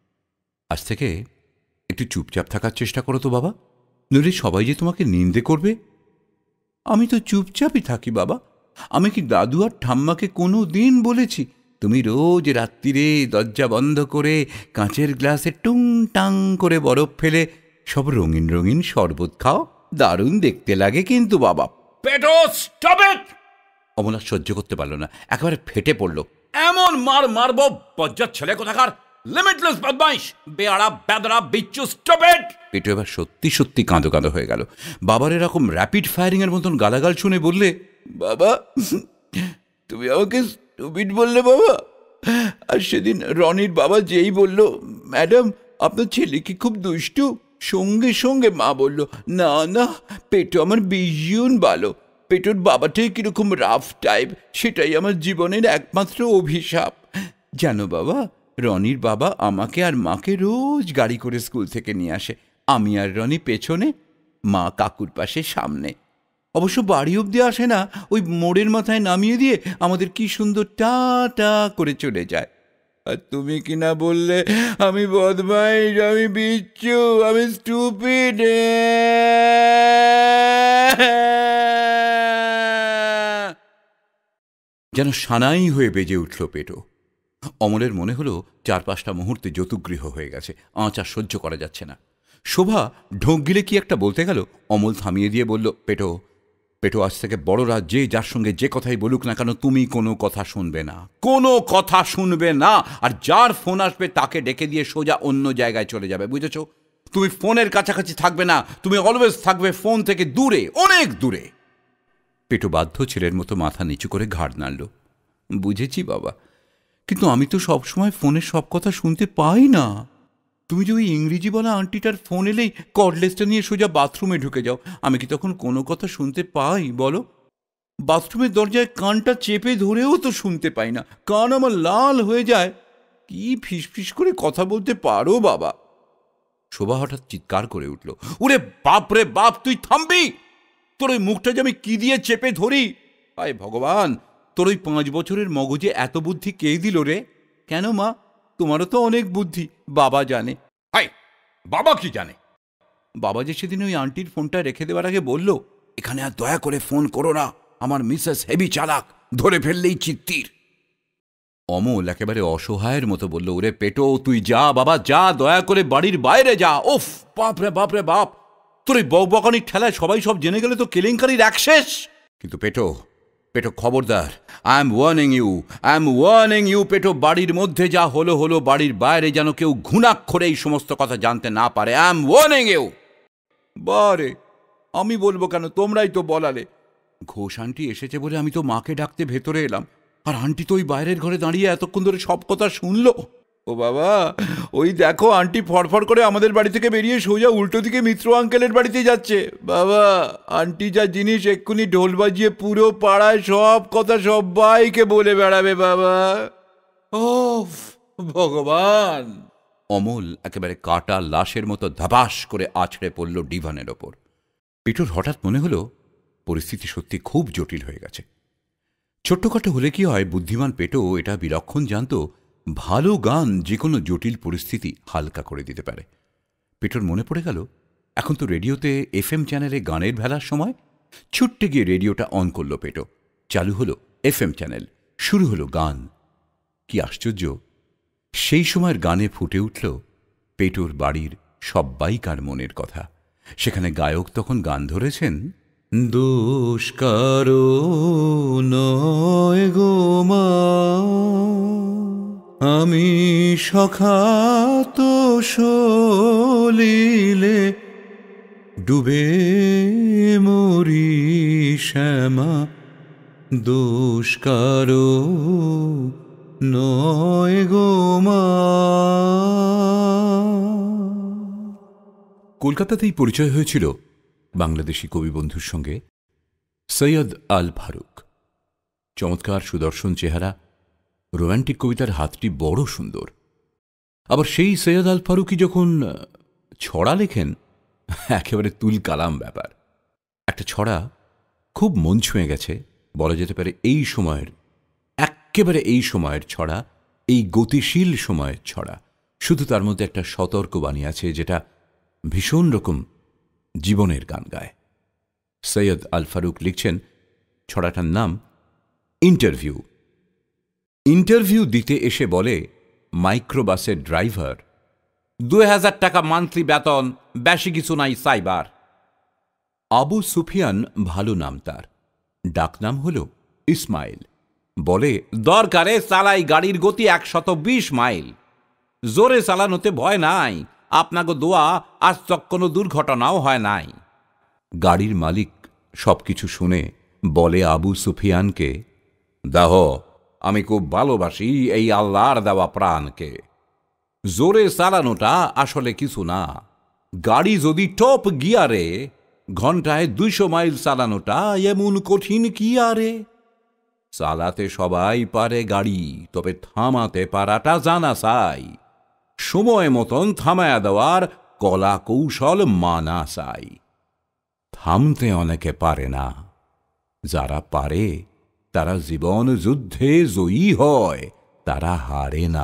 আজ থেকে একটু চুপচাপ থাকার চেষ্টা করো তো বাবা, নইলে সবাই যে তোমাকে নিন্দে করবে। আমি তো চুপচাপই থাকি বাবা, আমি কি দাদু আর ঠাম্মাকে কোনো দিন বলেছি তুমি রোজ রাত্রিরে দরজা বন্ধ করে কাঁচের গ্লাসে টুং টাং করে বরফ ফেলে সব রঙিন রঙিন শরবত খাও? দারুণ দেখতে লাগে কিন্তু বাবা। পেটো স্টপ ইট! অমলা সহ্য করতে পারল না, একেবারে ফেটে পড়ল। এমন মার মারব বজ্জাত ছেলে কোথাকার, লিমিটলেস বদমাইশ, বেয়াড়া বেদরা বিচ্ছু, স্টপ ইট! পেটো এবার সত্যি সত্যি কাঁদো কাঁদো হয়ে গেল। বাবার এরকম র্যাপিড ফায়ারিং এর মতন গালাগাল শুনে বললে, বাবা তুমি আমাকে স্টুপিড বললে বাবা। আর সেদিন রনির বাবা যেই বলল, ম্যাডাম আপনার ছেলে কি খুব দুষ্টু, সঙ্গে সঙ্গে মা বলল, না না পেটো আমার ভীষণ ভালো। পেটোর বাবাটাই কিরকম রাফ টাইপ, সেটাই আমার জীবনের একমাত্র অভিশাপ। জানো বাবা, রনির বাবা আমাকে আর মাকে রোজ গাড়ি করে স্কুল থেকে নিয়ে আসে, আমি আর রনি পেছনে, মা কাকুর পাশে সামনে। অবশ্য বাড়ি অব্দি আসে না, ওই মোড়ের মাথায় নামিয়ে দিয়ে আমাদের কি সুন্দর টা টা করে চলে যায়। আর তুমি কিনা বললে আমি বদমাইশ, আমি বিচ্ছু, আমি স্টুপিড। যেন সানাই হয়ে বেজে উঠল পেটো। অমলের মনে হলো 4-5টা মুহূর্তে যতুগৃহ হয়ে গেছে, আঁচ আর সহ্য করা যাচ্ছে না। শোভা ঢোক গিলে কি একটা বলতে গেল, অমল থামিয়ে দিয়ে বলল, পেটো পেটো, আজ থেকে বড়রা যে যার সঙ্গে যে কথাই বলুক না কেন, তুমি কোনো কথা শুনবে না, কোনো কথা শুনবে না। আর যার ফোন আসবে তাকে ডেকে দিয়ে সোজা অন্য জায়গায় চলে যাবে, বুঝেছ? তুমি ফোনের কাছাকাছি থাকবে না, তুমি অলওয়েজ থাকবে ফোন থেকে দূরে, অনেক দূরে। পেটো বাধ্য ছেলের মতো মাথা নিচু করে ঘাড় নাড়ল। বুঝেছি বাবা, কিন্তু আমি তো সবসময় ফোনের সব কথা শুনতে পাই না। তুমি যে ওই ইংরেজি বলা আন্টিটার ফোন এলেই কর্ডলেসটা নিয়ে সোজা বাথরুমে ঢুকে যাও, আমি কি তখন কোনো কথা শুনতে পাই বলো? বাথরুমের দরজায় কানটা চেপে ধরেও তো শুনতে পাই না, কান আমার লাল হয়ে যায়। কি ফিসফিস করে কথা বলতে পারো বাবা? শোভা হঠাৎ চিৎকার করে উঠল, ওরে বাপ রে বাপ, তুই থামবি? তোর ওই মুখটা যে আমি কি দিয়ে চেপে ধরি! হায় ভগবান, তোর ওই 5 বছরের মগজে এত বুদ্ধি কে দিল রে? কেন মা, তোমারও তো অনেক বুদ্ধি, বাবা জানে। হায়, বাবা কি জানে? বাবা যে সেদিন ওই আন্টির ফোনটা রেখে দেওয়ার আগে বলল, এখানে আর দয়া করে ফোন করো না, আমার মিসেস হেভি চালাক, ধরে ফেললেই চিত্তির। অমল একেবারে অসহায়ের মতো বলল, ওরে পেটো, তুই যা বাবা, যা, দয়া করে বাড়ির বাইরে যা। ওফ, বাপরে বাপরে বাপ, তোর এই বকবকানির ঠেলায় সবাই সব জেনে গেলে তো কেলেঙ্কারির এক শেষ। কিন্তু পেটো পেটো, খবরদার, I am warning you Peto, বাড়ির মধ্যে যা হলো হলো, বাড়ির বাইরে যেন কেউ ঘুণাক্ষরে এই সমস্ত কথা জানতে না পারে। I am warning you. বারে, আমি বলবো কেন, তোমরাই তো বলালে। ঘোষ আন্টি এসেছে বলে আমি তো মাকে ডাকতে ভেতরে এলাম, আর আন্টি তো ওই বাইরের ঘরে দাঁড়িয়ে এতক্ষণ ধরে সব কথা শুনলো। ও বাবা, ওই দেখো আন্টি ফড়ফড় করে আমাদের বাড়ি থেকে বেরিয়ে সোজা উল্টো দিকে মিত্র আঙ্কেলের বাড়িতে যাচ্ছে। বাবা, আন্টি যা জিনিস, এক্ষুনি ঢোল বাজিয়ে পুরো পাড়ায় সব কথা সবাইকে বলে বেড়াবে বাবা। ও ভগবান! অমল একেবারে কাটা লাশের মতো ধাবাস করে আছড়ে পড়ল ডিভানের ওপর। পেটোর হঠাৎ মনে হলো পরিস্থিতি সত্যি খুব জটিল হয়ে গেছে। ছোট্টখাটো হলে কি হয়, বুদ্ধিমান পেটো এটা বিলক্ষণ জানত, ভালো গান যে কোনো জটিল পরিস্থিতি হালকা করে দিতে পারে। পেটোর মনে পড়ে গেল, এখন তো রেডিওতে FM চ্যানেলে গানের ভেলার সময়। ছুট্টে গিয়ে রেডিওটা অন করল পেটো। চালু হলো FM চ্যানেল, শুরু হলো গান। কি আশ্চর্য, সেই সময়ের গানে ফুটে উঠল পেটোর বাড়ির সব্বাইকার মনের কথা। সেখানে গায়ক তখন গান ধরেছেন, দোষ কারো নয় গো মা, আমি সখাত সলিলে ডুবে মরি শ্যামা, দোষ কারো নয় গো মা। কলকাতাতেই পরিচয় হয়েছিল বাংলাদেশি কবি বন্ধুর সঙ্গে, সৈয়দ আল ফারুক। চমৎকার সুদর্শন চেহারা, রোম্যান্টিক কবিতার হাতটি বড় সুন্দর। আবার সেই সৈয়দ আল ফারুকই যখন ছড়া লেখেন, একেবারে তুল কালাম ব্যাপার। একটা ছড়া খুব মন ছুঁয়ে গেছে, বলা যেতে পারে এই সময়ের, একেবারে এই সময়ের ছড়া, এই গতিশীল সময়ের ছড়া। শুধু তার মধ্যে একটা সতর্ক বাণী আছে, যেটা ভীষণ রকম জীবনের গান গায়। সৈয়দ আল ফারুক লিখছেন, ছড়াটার নাম ইন্টারভিউ। ইন্টারভিউ দিতে এসে বলে মাইক্রোবাসের ড্রাইভার, 2000 টাকা মান্থলি বেতন, বেশি কিছু নাই সাইবার। আবু সুফিয়ান ভালো নাম তার, ডাকনাম হল ইসমাইল। বলে, দরকারে চালাই গাড়ির গতি 120 মাইল, জোরে চালানোতে ভয় নাই, আপনাকে দোয়া আজ তক কোনো দুর্ঘটনাও হয় নাই। গাড়ির মালিক সবকিছু শুনে বলে আবু সুফিয়ানকে, দাহ, আমি খুব ভালোবাসি এই আল্লাহর দেওয়া প্রাণকে, জোরে চালানোটা আসলে কিছু না, গাড়ি যদি টপ গিয়ারে ঘন্টায় 200 মাইল চালানোটা এমন কঠিন কি আরে। চালাতে সবাই পারে গাড়ি, তবে থামাতে পারাটা জানা চাই, সময় মতন থামায়া দেওয়ার কলা কৌশল মানা চাই। থামতে অনেকে পারে না, যারা পারে তারা জীবন যুদ্ধে জয়ী হয়, তারা হারে না।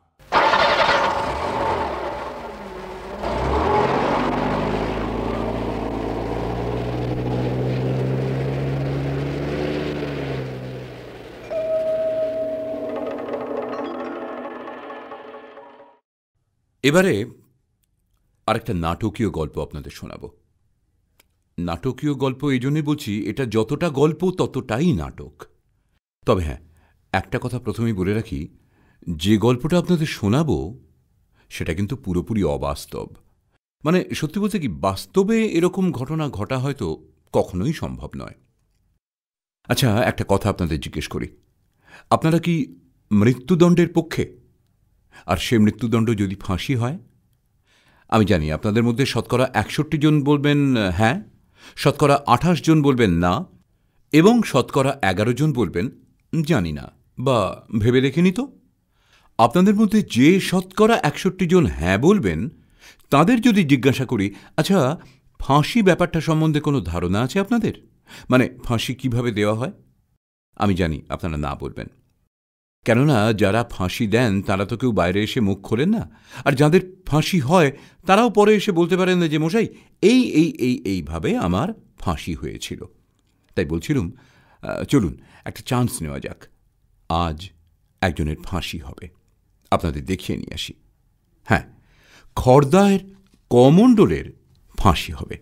এবারে আরেকটা নাটকীয় গল্প আপনাদের শোনাব। নাটকীয় গল্প এই জন্যই বলছি, এটা যতটা গল্প ততটাই নাটক। তবে হ্যাঁ, একটা কথা প্রথমেই বলে রাখি, যে গল্পটা আপনাদের শোনাব সেটা কিন্তু পুরোপুরি অবাস্তব। মানে সত্যি বলতে কি, বাস্তবে এরকম ঘটনা ঘটা হয়তো কখনোই সম্ভব নয়। আচ্ছা, একটা কথা আপনাদের জিজ্ঞেস করি, আপনারা কি মৃত্যুদণ্ডের পক্ষে? আর সে মৃত্যুদণ্ড যদি ফাঁসি হয়? আমি জানি আপনাদের মধ্যে শতকরা ৬১ জন বলবেন হ্যাঁ, শতকরা ২৮ জন বলবেন না, এবং শতকরা ১১ জন বলবেন জানি না বা ভেবে দেখিনি তো। আপনাদের মধ্যে যে শতকরা ৬১ জন হ্যাঁ বলবেন, তাদের যদি জিজ্ঞাসা করি, আচ্ছা ফাঁসি ব্যাপারটা সম্বন্ধে কোনো ধারণা আছে আপনাদের? মানে ফাঁসি কিভাবে দেওয়া হয়? আমি জানি আপনারা না বলবেন, কেননা যারা ফাঁসি দেন তারা তো কেউ বাইরে এসে মুখ খোলেন না, আর যাদের ফাঁসি হয় তারাও পরে এসে বলতে পারেন না যে মশাই এইভাবে আমার ফাঁসি হয়েছিল। তাই বলছিলাম, চলুন একটা চান্স নেওয়া যাক। আজ একজনের ফাঁসি হবে, আপনাদের দেখিয়ে নিয়ে আসি। হ্যাঁ, খর্দার কমণ্ডলের ফাঁসি হবে।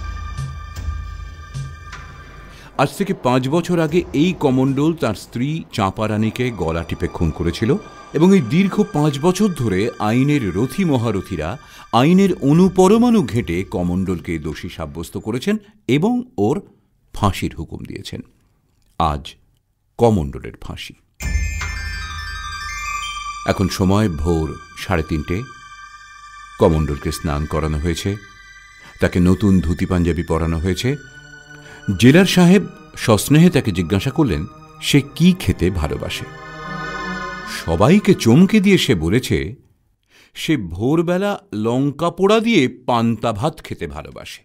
আজ থেকে ৫ বছর আগে এই কমণ্ডল তার স্ত্রী চাঁপারানীকে গলা টিপে খুন করেছিল, এবং এই দীর্ঘ ৫ বছর ধরে আইনের রথী মহারথীরা আইনের অনুপরমাণু ঘেঁটে কমণ্ডলকে দোষী সাব্যস্ত করেছেন এবং ওর ফাঁসির হুকুম দিয়েছেন। আজ কমণ্ডলের ফাঁসি। এখন সময় ভোর ৩:৩০। কমণ্ডলকে স্নান করানো হয়েছে, তাকে নতুন ধুতি পাঞ্জাবি পরানো হয়েছে। জেলার সাহেব সস্নেহে তাকে জিজ্ঞাসা করলেন সে কি খেতে ভালোবাসে। সবাইকে চমকে দিয়ে সে বলেছে সে ভোরবেলা লঙ্কা পোড়া দিয়ে পান্তা ভাত খেতে ভালোবাসে।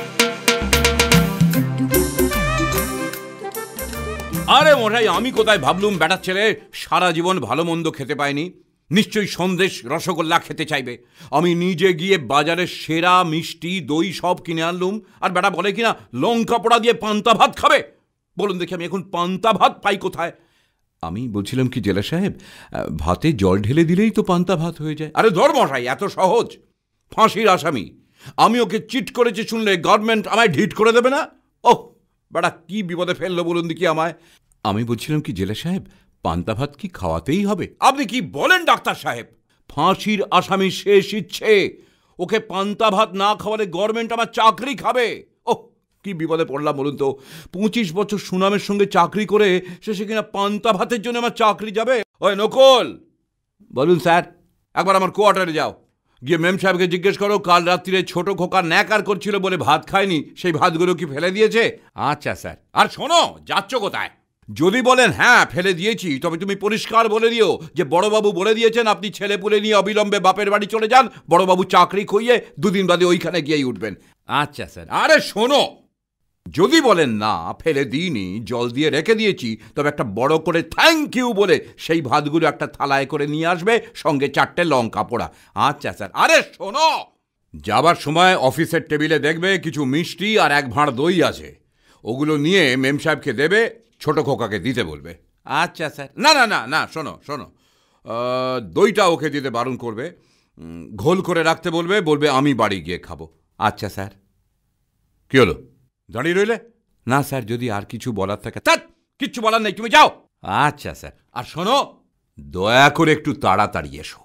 আরে মশাই, আমি কোথায় ভাবলুম বেটার ছেলে সারা জীবন ভালো মন্দ খেতে পায়নি, নিশ্চয়ই সন্দেশ রসগোল্লা খেতে চাইবে। আমি নিজে গিয়ে বাজারে সেরা মিষ্টি দই সব কিনে আনলুম, আর বেটা বলে কিনা লঙ্কা পোড়া দিয়ে পান্তা ভাত খাবে। বলুন দেখি, আমি এখন পান্তা ভাত পাই কোথায়? আমি বলছিলাম কি জেলা সাহেব, ভাতে জল ঢেলে দিলেই তো পান্তা ভাত হয়ে যায়। আরে ধর মশাই, এত সহজ? ফাঁসির আসামি, আমি ওকে চিট করেছি শুনলে গভর্নমেন্ট আমায় ঢিট করে দেবে না? ওহ বেটা, কি বিপদে ফেললো বলুন দেখি আমায়। আমি বলছিলাম কি জেলা সাহেব, পান্তা ভাত কি খাওয়াতেই হবে? আপনি কি বলেন ডাক্তার সাহেব? ফাঁসির আসামি শেষ ইচ্ছে, ওকে পান্তা ভাত না খাওয়ালে গভর্নমেন্ট আমার চাকরি খাবে। ওহ কি বিপদে পড়লাম বলুন তো। ২৫ বছর সুনামের সঙ্গে চাকরি করে শেষে কিনা পান্তা ভাতের জন্য আমার চাকরি যাবে। ওই নকল, বলুন স্যার, একবার আমার কোয়ার্টারে যাও, গিয়ে মেম সাহেবকে জিজ্ঞেস করো কাল রাত্রিরে ছোট খোকা ন্যাকার করছিল বলে ভাত খায়নি, সেই ভাতগুলো কি ফেলে দিয়েছে? আচ্ছা স্যার। আর শোনো, যাচ্ছ কোথায়? যদি বলেন হ্যাঁ ফেলে দিয়েছি, তবে তুমি পরিষ্কার বলে দিও যে বড়বাবু বলে দিয়েছেন আপনি ছেলে পুলে নিয়ে অবিলম্বে বাপের বাড়ি চলে যান, বড়বাবু চাকরি খুইয়ে ২ দিন বাদে ওইখানে গিয়েই উঠবেন। আচ্ছা স্যার। আরে শোনো, যদি বলেন না ফেলে দিইনি, জল দিয়ে রেখে দিয়েছি, তবে একটা বড় করে থ্যাংক ইউ বলে সেই ভাতগুলো একটা থালায় করে নিয়ে আসবে, সঙ্গে ৪টে লঙ্কা পোড়া। আচ্ছা স্যার। আরে শোনো, যাবার সময় অফিসের টেবিলে দেখবে কিছু মিষ্টি আর ১ ভাঁড় দই আছে, ওগুলো নিয়ে মেম সাহেবকে দেবে, ছোট খোকাকে দিতে বলবে। আচ্ছা স্যার। না না না না, শোনো শোনো, দইটা ওকে দিতে বারণ করবে, ঘোল করে রাখতে বলবে, বলবে আমি বাড়ি গিয়ে খাবো। আচ্ছা স্যার। কি হলো, দাঁড়িয়ে রইলে? না স্যার, যদি আর কিছু বলার থাকে। কিচ্ছু বলার নেই, তুমি যাও। আচ্ছা স্যার। আর শোনো, দয়া করে একটু তাড়াতাড়ি এসো।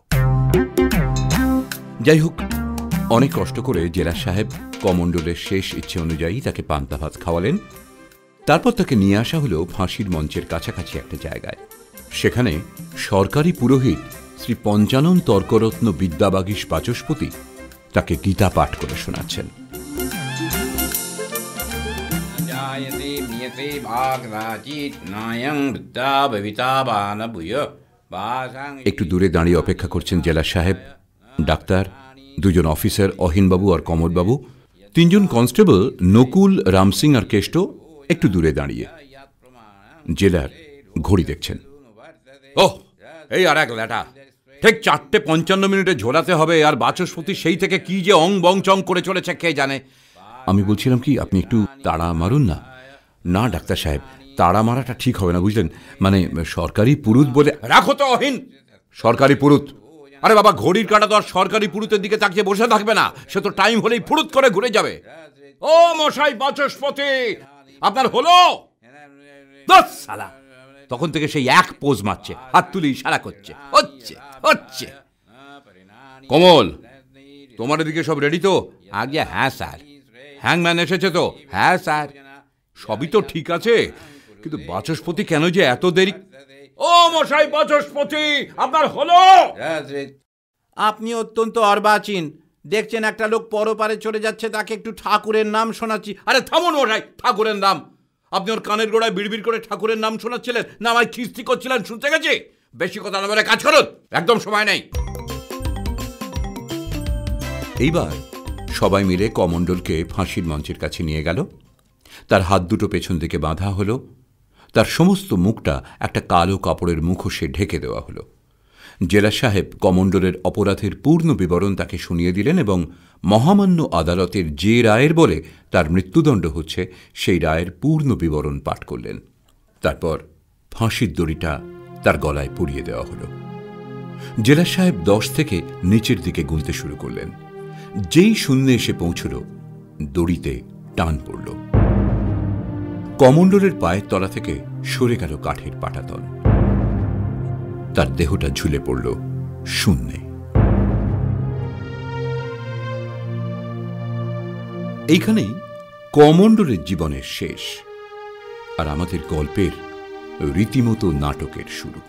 যাই হোক, অনেক কষ্ট করে জেলা সাহেব কমণ্ডলের শেষ ইচ্ছে অনুযায়ী তাকে পান্তা ভাত খাওয়ালেন। তারপর তাকে নিয়ে আসা হলো ফাঁসির মঞ্চের কাছাকাছি একটা জায়গায়। সেখানে সরকারি পুরোহিত শ্রী পঞ্চানন তর্করত্ন বিদ্যাবাগীশ বাচস্পতি তাকে গীতা পাঠ করে শোনাচ্ছেন। একটু দূরে দাঁড়িয়ে অপেক্ষা করছেন জেলা সাহেব, ডাক্তার, ২ জন অফিসার অহিনবাবু আর কমলবাবু, তিনজন কনস্টেবল নকুল, রামসিং আর কেষ্ট একটু দূরে দাঁড়িয়ে জেলার ঘড়ি দেখছেন। ওহ, এই আর এক ল্যাটা, ঠিক 4:55 ঝোলাতে হবে, আর বাচস্পতি সেই থেকে কি যে অং বং চং করে চলেছে কে জানে। আমি বলছিলাম কি, আপনি একটু তাড়া মারুন না। না ডাক্তার সাহেব, তাড়া মারাটা ঠিক হবে না, বুঝলেন, মানে সরকারি পুরুত বলে। রাখো তো অহিন, সরকারি পুরুত? আরে বাবা, ঘড়ির কাঁটা তো আর সরকারি পুরুতের দিকে তাকিয়ে বসে থাকবে না, সে তো টাইম হলেই ফুরুত করে ঘুরে যাবে। ও মশাই বাচস্পতি, আপনার হলো? সালা, তখন থেকে সেই এক পোজ মারছে, হাত তুলে ইশারা করছে, হচ্ছে হচ্ছে। কমল, তোমার এদিকে সব রেডি তো? আগে হ্যাঁ স্যার। হ্যাংম্যান এসেছে তো? হ্যাঁ স্যার। সবই তো ঠিক আছে, কিন্তু বাচস্পতি কেন যে এত দেরি? ও মশাই বাচস্পতি, আপনার হলো? আপনি অত্যন্ত অর্বাচীন, দেখছেন একটা লোক পরপারে চলে যাচ্ছে, তাকে একটু ঠাকুরের নাম শোনাচ্ছি। আরে থামুন মশাই, ঠাকুরের নাম? আপনি ওর কানের গোড়ায় বিড়বিড় করে ঠাকুরের নাম শোনাচ্ছিলেন না আমায় খিস্তি করছিলেন? শুনতে গেছি। বেশি কথা না বলে কাজ করুন, একদম সময় নেই। এইবার সবাই মিলে কমণ্ডলকে ফাঁসির মঞ্চের কাছে নিয়ে গেল। তার হাত দুটো পেছন দিকে বাঁধা হলো, তার সমস্ত মুখটা একটা কালো কাপড়ের মুখোশে ঢেকে দেওয়া হলো। জেলা সাহেব কমণ্ডলের অপরাধের পূর্ণ বিবরণ তাকে শুনিয়ে দিলেন এবং মহামান্য আদালতের যে রায়ের বলে তার মৃত্যুদণ্ড হচ্ছে সেই রায়ের পূর্ণ বিবরণ পাঠ করলেন। তারপর ফাঁসির দড়িটা তার গলায় পরিয়ে দেওয়া হলো। জেলা সাহেব 10 থেকে নিচের দিকে গুনতে শুরু করলেন। যেই শূন্যে এসে পৌঁছল, দড়িতে টান পড়ল। কমণ্ডলের পায়ের তলা থেকে সরে গেল কাঠের পাটাতন, তার দেহটা ঝুলে পড়ল শূন্যে। এইখানেই কমণ্ডলের জীবনের শেষ, আর আমাদের গল্পের রীতিমতো নাটকের শুরু।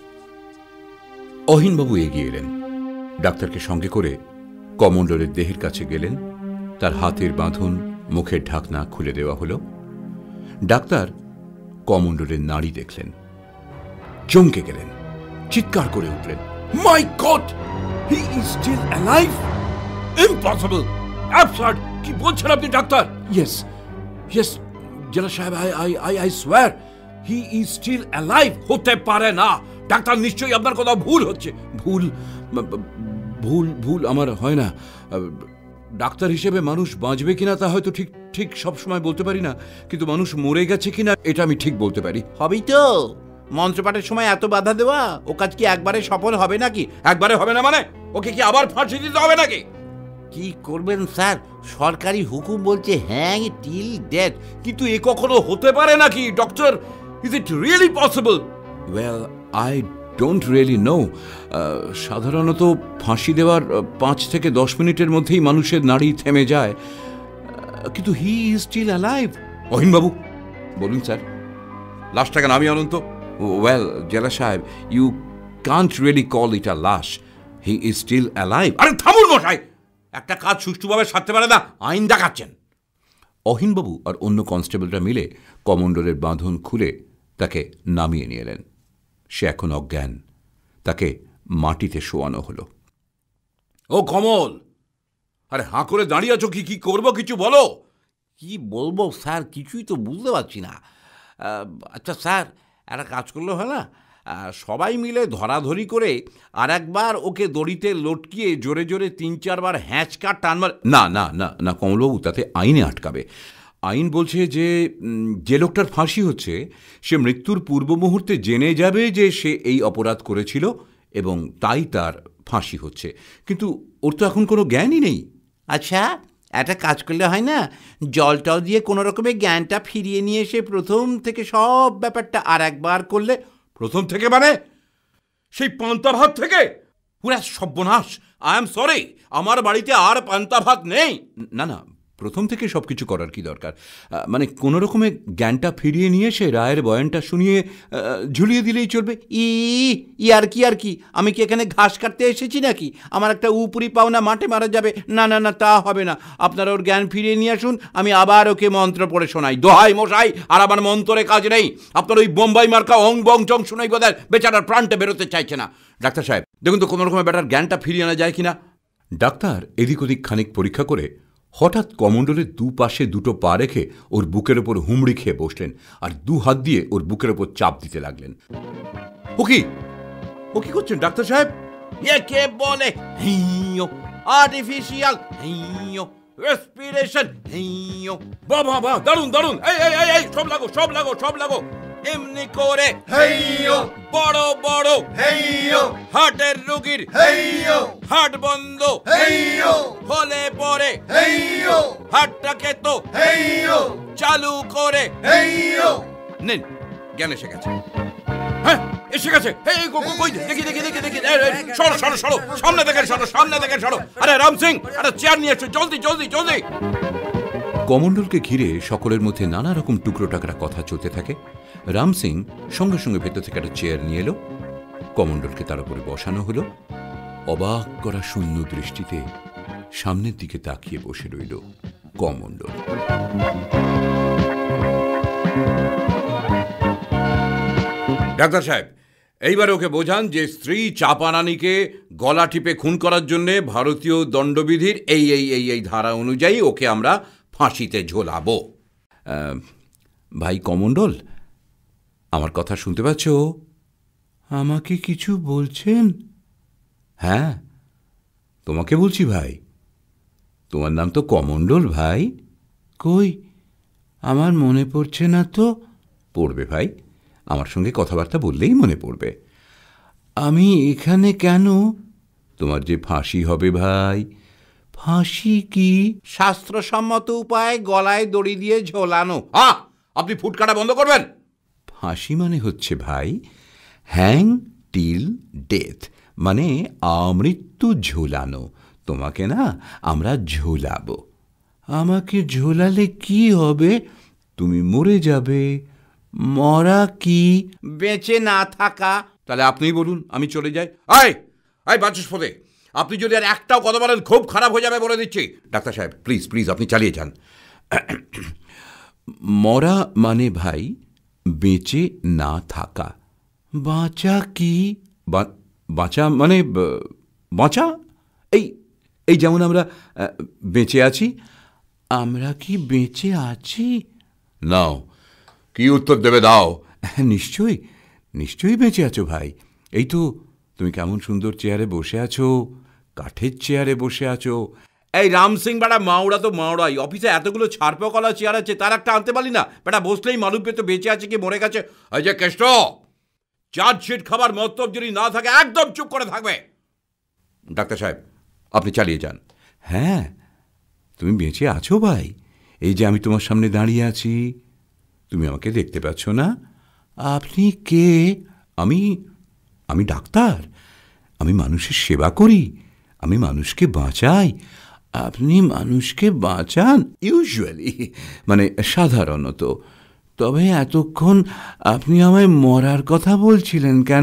অহিনবাবু এগিয়ে এলেন, ডাক্তারকে সঙ্গে করে কমণ্ডলের দেহের কাছে গেলেন। তার হাতের বাঁধন, মুখের ঢাকনা খুলে দেওয়া হলো। ডাক্তার কমণ্ডলের নাড়ি দেখলেন, চমকে গেলেন, চিৎকার করে উঠলেন, my god, he is still alive! Impossible, absurd! কি বলছেন আপনি ডাক্তার? ইয়েস ইয়েস জেলা সাহেব, I swear he is still alive. হতে পারে না ডাক্তার, নিশ্চয়ই আপনার কথা ভুল হচ্ছে। ভুল ভুল ভুল আমার হয় না। ডাক্তার হিসেবে মানুষ বাঁচবে কিনা তা হয়তো ঠিক ঠিক সবসময় বলতে পারি না, কিন্তু মানুষ মরে গেছে কিনা এটা আমি ঠিক বলতে পারি। হবেই তো, মন্ত্রপাঠের সময় এত বাধা দেওয়া, ও কাজ কি একবারে সফল হবে নাকি? একবারে হবে না মানে? ওকে কি আবার ফাঁসি দিতে হবে নাকি? কি করবেন স্যার, সরকারি হুকুম বলছে হ্যাং টিল ডেথ। কিন্তু এ কখনো হতে পারে নাকি doctor? Is it really possible? Well, I don't really know. সাধারণত ফাঁসি দেওয়ার 5 থেকে 10 মিনিটের মধ্যেই মানুষের নাড়ি থেমে যায়, কিন্তু হি ইজ স্টিল অ্যালাইভ। অহিনবাবু বলুন স্যার, লাশটাকে নামিয়ে আনুন তো। ওয়েল জেলা সাহেব, you can't really call it a লাশ, হি ইজ স্টিল অ্যালাইভ। আরে থামুন মশাই, একটা কাজ সুষ্ঠুভাবে সারতে পারে না, আইন দেখাচ্ছেন। অহিনবাবু আর অন্য কনস্টেবলরা মিলে কমণ্ডলের বাঁধন খুলে তাকে নামিয়ে নিয়ে এলেন। সে এখন অজ্ঞান, তাকে মাটিতে শোয়ানো হলো। ও কমল, আরে হাঁ করে দাঁড়িয়ে আছো, কি করবো কিছু বলো। কি বলবো স্যার, কিছুই তো বুঝতে পারছি না। আচ্ছা স্যার, একটা কাজ করলে হয় না, সবাই মিলে ধরাধরি করে আর একবার ওকে দড়িতে লটকিয়ে জোরে জোরে 3-4 বার হ্যাঁচকা টানবার। না না না না কমলবাবু, তাতে আইনে আটকাবে। আইন বলছে যে যে লোকটার ফাঁসি হচ্ছে সে মৃত্যুর পূর্ব মুহূর্তে জেনে যাবে যে সে এই অপরাধ করেছিল এবং তাই তার ফাঁসি হচ্ছে, কিন্তু ওর তো এখন কোনো জ্ঞানই নেই। আচ্ছা, একটা কাজ করলে হয় না, জল টল দিয়ে কোনো রকমের জ্ঞানটা ফিরিয়ে নিয়ে এসে প্রথম থেকে সব ব্যাপারটা আর একবার করলে। প্রথম থেকে মানে সেই পান্তা ভাত থেকে? পুরা সর্বনাশ, আই এম সরি, আমার বাড়িতে আর পান্তা ভাত নেই। না না, প্রথম থেকে সবকিছু করার কি দরকার? মানে কোনো রকমে জ্ঞানটা ফিরিয়ে নিয়ে এসে রায়ের বয়ানটা শুনিয়ে ঝুলিয়ে দিলেই চলবে। আর কি, আমি কি এখানে ঘাস কাটতে এসেছি নাকি? আমার একটা উপরি পাওনা মাঠে মারা যাবে। না না না, তা হবে না। আপনারা ওর জ্ঞান ফিরিয়ে নিয়ে আসুন, আমি আবার ওকে মন্ত্র পড়ে শোনাই। দোহাই মশাই, আর আমার মন্ত্রে কাজ নেই। আপনার ওই বোম্বাই মার্কা অং বং চং শুনাই বোধহয় বেচারার প্রাণটা বেরোতে চাইছে না। ডাক্তার সাহেব দেখুন তো কোনো রকমের বেটার জ্ঞানটা ফিরিয়ে আনা যায় কিনা। ডাক্তার এদিক ওদিক খানিক পরীক্ষা করে হঠাৎ কমণ্ডলের দুপাশে দুটো পা রেখে ওর বুকের ওপর হুমড়ি খেয়ে বসলেন আর 2 হাত দিয়ে ওর বুকের ওপর চাপ দিতে লাগলেন। ও কি করছেন ডাক্তার সাহেব? একে বলে হিও, আর্টিফিশিয়াল হিও, রেসপিরেশন হিও। বাহ, দারুণ দারুণ, এই সব লাগো। এমনি করে হেইয়ো, বড় বড় হেইয়ো, হার্টের রোগীর হেইয়ো, হার্ট বন্ধ হেইয়ো, হলে পরে হেইয়ো, হার্টটাকে তো হেইয়ো, চালু করে হেইয়ো। নিন, জ্ঞান এসে গেছে। হ্যাঁ, এসে গেছে। এই কই দেখি। সরো, সামনে দেখেন সরো। আরে রাম সিং, আরে চেয়ার নিয়ে এসো, জলদি। কমণ্ডলকে ঘিরে সকলের মধ্যে নানা রকম টুকরো টাকরা কথা চলতে থাকে। রাম সিং সঙ্গে সঙ্গে ভেতর থেকে একটা চেয়ার নিয়ে এলো। কমণ্ডলকে তার উপরে বসানো হলো। অবাক করা শূন্য দৃষ্টিতে সামনের দিকে তাকিয়ে বসে রইল কমণ্ডল। ডাক্তার সাহেব, এইবার ওকে বোঝান যে স্ত্রী চাপারানীকে গলা টিপে খুন করার জন্যে ভারতীয় দণ্ডবিধির এই ধারা অনুযায়ী ওকে আমরা ফাঁসিতে ঝোলাবো। ভাই কমণ্ডল, আমার কথা শুনতে পাচ্ছ? আমাকে কিছু বলছেন? হ্যাঁ, তোমাকে বলছি ভাই। তোমার নাম তো কমণ্ডল ভাই। কই, আমার মনে পড়ছে না তো। পড়বে ভাই, আমার সঙ্গে কথাবার্তা বললেই মনে পড়বে। আমি এখানে কেন? তোমার যে ফাঁসি হবে ভাই। ফাঁসি কি? শাস্ত্রসম্মত উপায়ে গলায় দড়ি দিয়ে ঝোলানো। আপনি ফুটকাটা বন্ধ করবেন। ফাঁসি মানে হচ্ছে ভাই হ্যাং টিল ডেথ, মানে আমৃত্যু ঝোলানো। তোমাকে না আমরা ঝোলাবো। আমাকে ঝোলালে কি হবে? তুমি মরে যাবে। মরা কি? বেঁচে না থাকা। তাহলে আপনিই বলুন, আমি চলে যাই। বাচস্পতি, আপনি যদি আর একটাও কথা বলেন খুব খারাপ হয়ে যাবে বলে দিচ্ছি। ডাক্তার সাহেব প্লিজ আপনি চালিয়ে যান। মরা মানে ভাই বেঁচে না থাকা। বাঁচা কি? বাঁচা মানে বাঁচা, এই যেমন আমরা বেঁচে আছি। আমরা কি বেঁচে আছি? নাও, কি উত্তর দেবে দাও। নিশ্চয়ই বেঁচে আছো ভাই। এই তো তুমি কেমন সুন্দর চেয়ারে বসে আছো, কাঠের চেয়ারে বসে আছো। এই রাম সিং বেটা মাওড়া তো মাওড়াই। অফিসে এতগুলো ছাড়পকলা চেয়ার আছে, তার একটা আনতে পারি না? বেটা বসলেই মালুম পেতো বেঁচে আছে কি মরে গেছে। এই যে কেষ্ট, চার্জশিট খাবার মতলব যদি না থাকে একদম চুপ করে থাকবে। ডাক্তার সাহেব আপনি চালিয়ে যান। হ্যাঁ, তুমি বেঁচে আছো ভাই। এই যে আমি তোমার সামনে দাঁড়িয়ে আছি, তুমি আমাকে দেখতে পাচ্ছ না? আপনি কে? আমি ডাক্তার। আমি মানুষের সেবা করি, আমি মানুষকে বাঁচাই। আপনি মানুষকে বাঁচান? ইউজুয়ালি, মানে সাধারণত। তবে এতক্ষণ আপনি আমায় মরার কথা বলছিলেন কেন?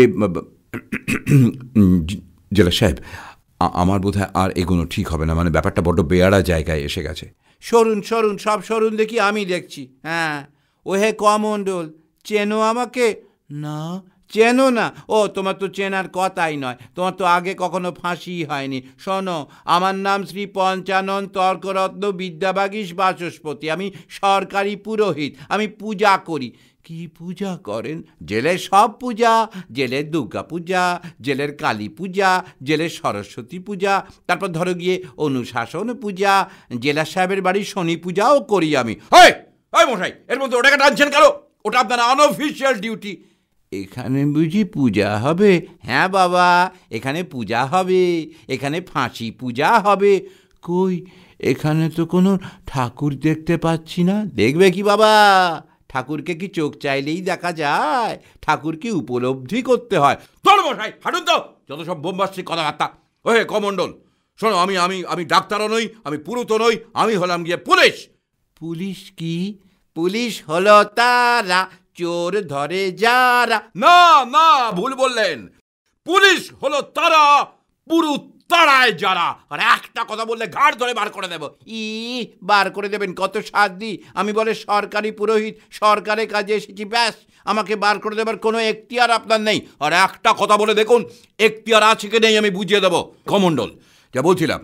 জেলা সাহেব, আমার বোধহয় আর এগোনো ঠিক হবে না। মানে ব্যাপারটা বড্ড বেয়াড়া জায়গায় এসে গেছে। সরুন সব সরুন দেখি, আমি দেখছি। হ্যাঁ, ও হে কমণ্ডল, চেনো আমাকে? না, চেনো না? ও, তোমার তো চেনার কথাই নয়, তোমার তো আগে কখনো ফাঁসি হয়নি। শোনো, আমার নাম শ্রী পঞ্চানন তর্করত্ন বিদ্যাবাগীশ বাচস্পতি। আমি সরকারি পুরোহিত, আমি পূজা করি। কি পূজা করেন? জেলের সব পূজা, জেলের দুর্গা পূজা, জেলের কালী পূজা, জেলের সরস্বতী পূজা, তারপর ধরো গিয়ে অনুশাসন পূজা, জেলা সাহেবের বাড়ির শনি পূজাও করি আমি। মশাই, এর মধ্যে ওটাকে টানছেন কেন? ওটা আপনার আনঅফিশিয়াল ডিউটি। এখানে বুঝি পূজা হবে? হ্যাঁ বাবা, এখানে পূজা হবে, এখানে ফাঁসি পূজা হবে। কই, এখানে তো কোনো ঠাকুর দেখতে পাচ্ছি না। দেখবে কি বাবা, ঠাকুরকে কি চোখ চাইলেই দেখা যায়? ঠাকুরকে উপলব্ধি করতে হয়। চলো মশাই, হাঁটুন তো, যত সব বোমবাস্টিক কথাবার্তা। ওহে কমণ্ডল, শোনো, আমি ডাক্তারও নই, আমি পুরুতও নই, আমি হলাম গিয়ে পুলিশ। পুলিশ কি? পুলিশ হলো তারা চোর ধরে যারা। না, ভুল বললেন। পুলিশ হলো তারা পুরু তাড়ায় যারা। আর একটা কথা বললে ঘাড় ধরে বার করে দেব। বার করে দেবেন? কত সাধ্য! আমি বলে সরকারি পুরোহিত, সরকারের কাজে এসেছি, ব্যাস। আমাকে বার করে দেবার কোনো এখতিয়ার আপনার নেই। আর একটা কথা বলে দেখুন, এখতিয়ার আছে কি নেই আমি বুঝিয়ে দেব। কমণ্ডল, যা বলছিলাম,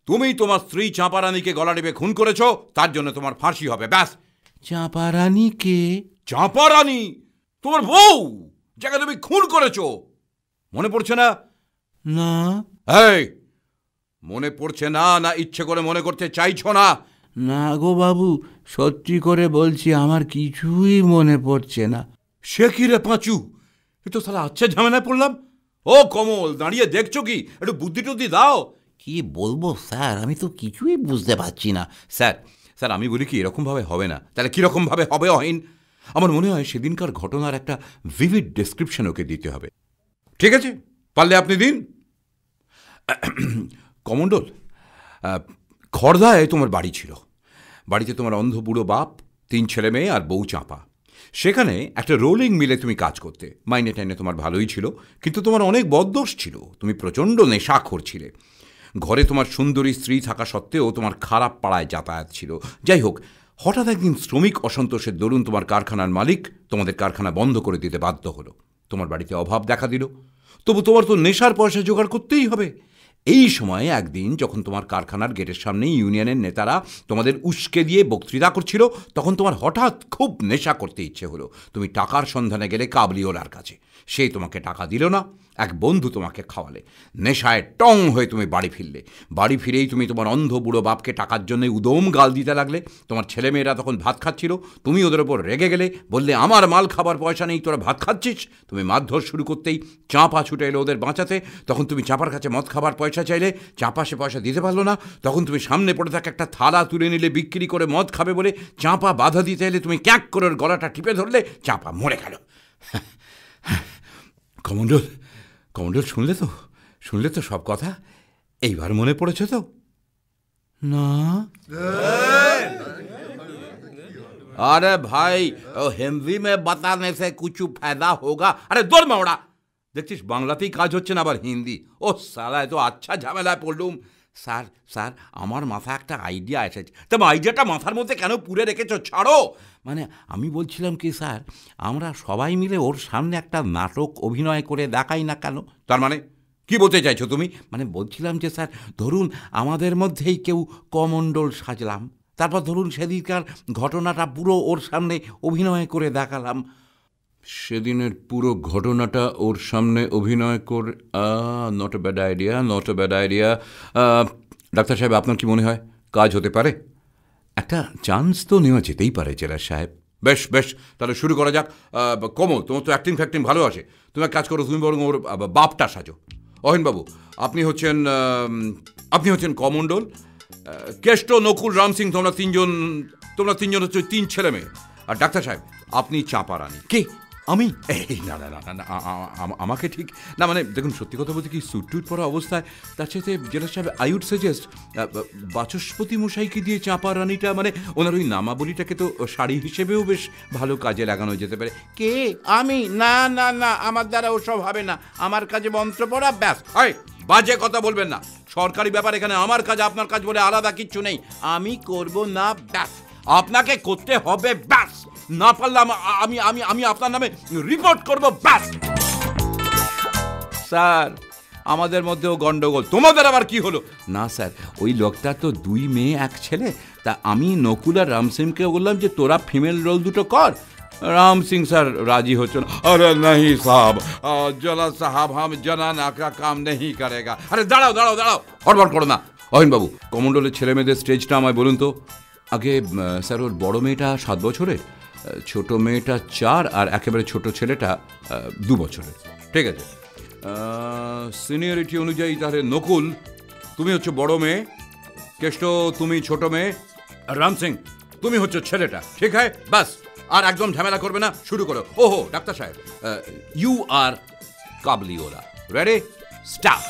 তুমি তোমার স্ত্রী চাঁপারানীকে গলা টিপে খুন করেছো, তার জন্য তোমার ফাঁসি হবে, ব্যাস। চাঁপারানী কে? চাঁপারানী তোমার বউ, যাকে তুমি খুন করেছো। মনে পড়ছে না? না। এই, মনে পড়ছে না, না ইচ্ছে করে মনে করতে চাইছো না? না গো বাবু, সত্যি করে বলছি আমার কিছুই মনে পড়ছে না। সে কি রে পাঁচু, এ তো সালা আচ্ছা ঝামেলায় পড়লাম। ও কমল, দাঁড়িয়ে দেখছো কি? একটু বুদ্ধি টুদ্ধি দাও। কি বলবো স্যার, আমি তো কিছুই বুঝতে পারছি না। স্যার আমি বলি কি, এরকমভাবে হবে না। তাহলে কীরকমভাবে হবে অহিন? আমার মনে হয় সেদিনকার ঘটনার একটা ভিভিড ডেসক্রিপশন ওকে দিতে হবে। ঠিক আছে, পারলে আপনি দিন। কমণ্ডল, খড়দায় তোমার বাড়ি ছিল। বাড়িতে তোমার অন্ধ বুড়ো বাপ, 3 ছেলে মেয়ে আর বউ চাঁপা। সেখানে একটা রোলিং মিলে তুমি কাজ করতে। মাইনে টাইনে তোমার ভালোই ছিল, কিন্তু তোমার অনেক বদদোষ ছিল। তুমি প্রচণ্ড নেশাখোর ছিলে। ঘরে তোমার সুন্দরী স্ত্রী থাকা সত্ত্বেও তোমার খারাপ পাড়ায় যাতায়াত ছিল। যাই হোক, হঠাৎ একদিন শ্রমিক অসন্তোষের দরুন তোমার কারখানার মালিক তোমাদের কারখানা বন্ধ করে দিতে বাধ্য হলো। তোমার বাড়িতে অভাব দেখা দিল। তবু তোমার তো নেশার পয়সা জোগাড় করতেই হবে। এই সময়ে একদিন যখন তোমার কারখানার গেটের সামনেই ইউনিয়নের নেতারা তোমাদের উস্কে দিয়ে বক্তৃতা করছিল, তখন তোমার হঠাৎ খুব নেশা করতে ইচ্ছে হলো। তুমি টাকার সন্ধানে গেলে কাবলিওলার কাছে। সে তোমাকে টাকা দিল না, এক বন্ধু তোমাকে খাওয়ালে। নেশায় টং হয়ে তুমি বাড়ি ফিরলে। বাড়ি ফিরেই তুমি তোমার অন্ধ বুড়ো বাপকে টাকার জন্য উদম গাল দিতে লাগলে। তোমার ছেলেমেয়েরা তখন ভাত খাচ্ছিল, তুমি ওদের ওপর রেগে গেলে, বললে আমার মাল খাবার পয়সা নেই, তোরা ভাত খাচ্ছিস। তুমি মারধর শুরু করতেই চাঁপা ছুটে এলো ওদের বাঁচাতে। তখন তুমি চাঁপার কাছে মদ খাবার পয়সা চাইলে, চাঁপা সে পয়সা দিতে পারলো না। তখন তুমি সামনে পড়ে থাকা একটা থালা তুলে নিলে বিক্রি করে মদ খাবে বলে। চাঁপা বাধা দিতে এলে, তুমি ক্যাক করে ওর গলাটা টিপে ধরলে, চাঁপা মরে গেল। কমণ্ডল, শুনলে তো সব কথা? এইবার মনে পড়েছে তো? না। अरे भाई, हिंदी में बताने से कुछ फायदा होगा। अरे দৌড় মাওড়া, দেখছিস বাংলাতেই কাজ হচ্ছে না, আবার হিন্দি। ও সালা, তো আচ্ছা ঝামেলায় পড়লুম। স্যার আমার মাথায় একটা আইডিয়া এসেছে। তবে আইডিয়াটা মাথার মধ্যে কেন পুরে রেখেছো? ছাড়ো। মানে আমি বলছিলাম কি স্যার, আমরা সবাই মিলে ওর সামনে একটা নাটক অভিনয় করে দেখাই না কেন? তার মানে কি বলতে চাইছো তুমি? মানে বলছিলাম যে স্যার, ধরুন আমাদের মধ্যেই কেউ কমণ্ডল সাজলাম, তারপর ধরুন সেদিনকার ঘটনাটা পুরো ওর সামনে অভিনয় করে দেখালাম। সেদিনের পুরো ঘটনাটা ওর সামনে অভিনয় করে? Not a bad idea. Doctor সাহেব, আপনার কি মনে হয় কাজ হতে পারে? একটা চান্স তো নেওয়া যেতেই পারে জেলার সাহেব। বেশ, তাহলে শুরু করা যাক। কমল, তোমার তো অ্যাক্টিং ভালো আছে। তুমি এক কাজ করো, তুমি বরং ওর বাপটা সাজো। অহিনবাবু, আপনি হচ্ছেন কমণ্ডল। কেষ্ট, নকুল, রাম সিং, তোমরা তিনজন হচ্ছে 3 ছেলে মেয়ে। আর ডাক্তার সাহেব, আপনি চাঁপারানী। কে? আমি? এই না, আমাকে ঠিক না। মানে দেখুন, সত্যি কথা বলতে কি, স্যুট পরা অবস্থায়, তার সাথে জেলা সাহেব আই উড সাজেস্ট বাচস্পতি মশাইকে দিয়ে চাঁপারানীটা, মানে ওনার ওই নামাবলিটাকে তো শাড়ি হিসেবেও বেশ ভালো কাজে লাগানো যেতে পারে। কে? আমি? না, আমার দ্বারা ওসব হবে না। আমার কাজে মন্ত্র পড়া, ব্যাস। বাজে কথা বলবেন না। সরকারি ব্যাপার, এখানে আমার কাজ আপনার কাজ বলে আলাদা কিচ্ছু নেই। আমি করব না, ব্যাস। আপনাকে করতে হবে, ব্যাস। না পারলে আমি আপনার নামে রিপোর্ট করব, ব্যাস। স্যার, আমাদের মধ্যেও গন্ডগোল। তোমাদের আবার কি হলো? না স্যার, ওই লোকটা তো 2 মেয়ে 1 ছেলে। তা আমি নকুল আর রাম সিংকে বললাম যে তোরা ফিমেল রোল দুটো কর। রাম সিং স্যার রাজি হচ্ছে না। আরে नहीं साहब, জলা সাহাব হাম জানানা কা কাম नहीं करेगा। আরে দাঁড়াও, হড়বড় করো না। অহিনবাবু, কমণ্ডলের ছেলে মেয়েদের স্টেজটা আমায় বলুন তো। আগে স্যার, ওর বড় মেয়েটা 7 বছরের, ছোট মেয়েটা 4, আর একেবারে ছোট ছেলেটা 2 বছরের। ঠিক আছে, সিনিয়রিটি অনুযায়ী তাহলে নকুল তুমি হচ্ছে বড় মেয়ে, কেষ্ট তুমি ছোট মেয়ে, আর রাম সিং তুমি হচ্ছে ছেলেটা। ঠিক আছে, বাস। আর একদম ঝামেলা করবে না, শুরু করো। ওহো ডাক্তার সাহেব, ইউ আর কাবলিওলা। Ready, start.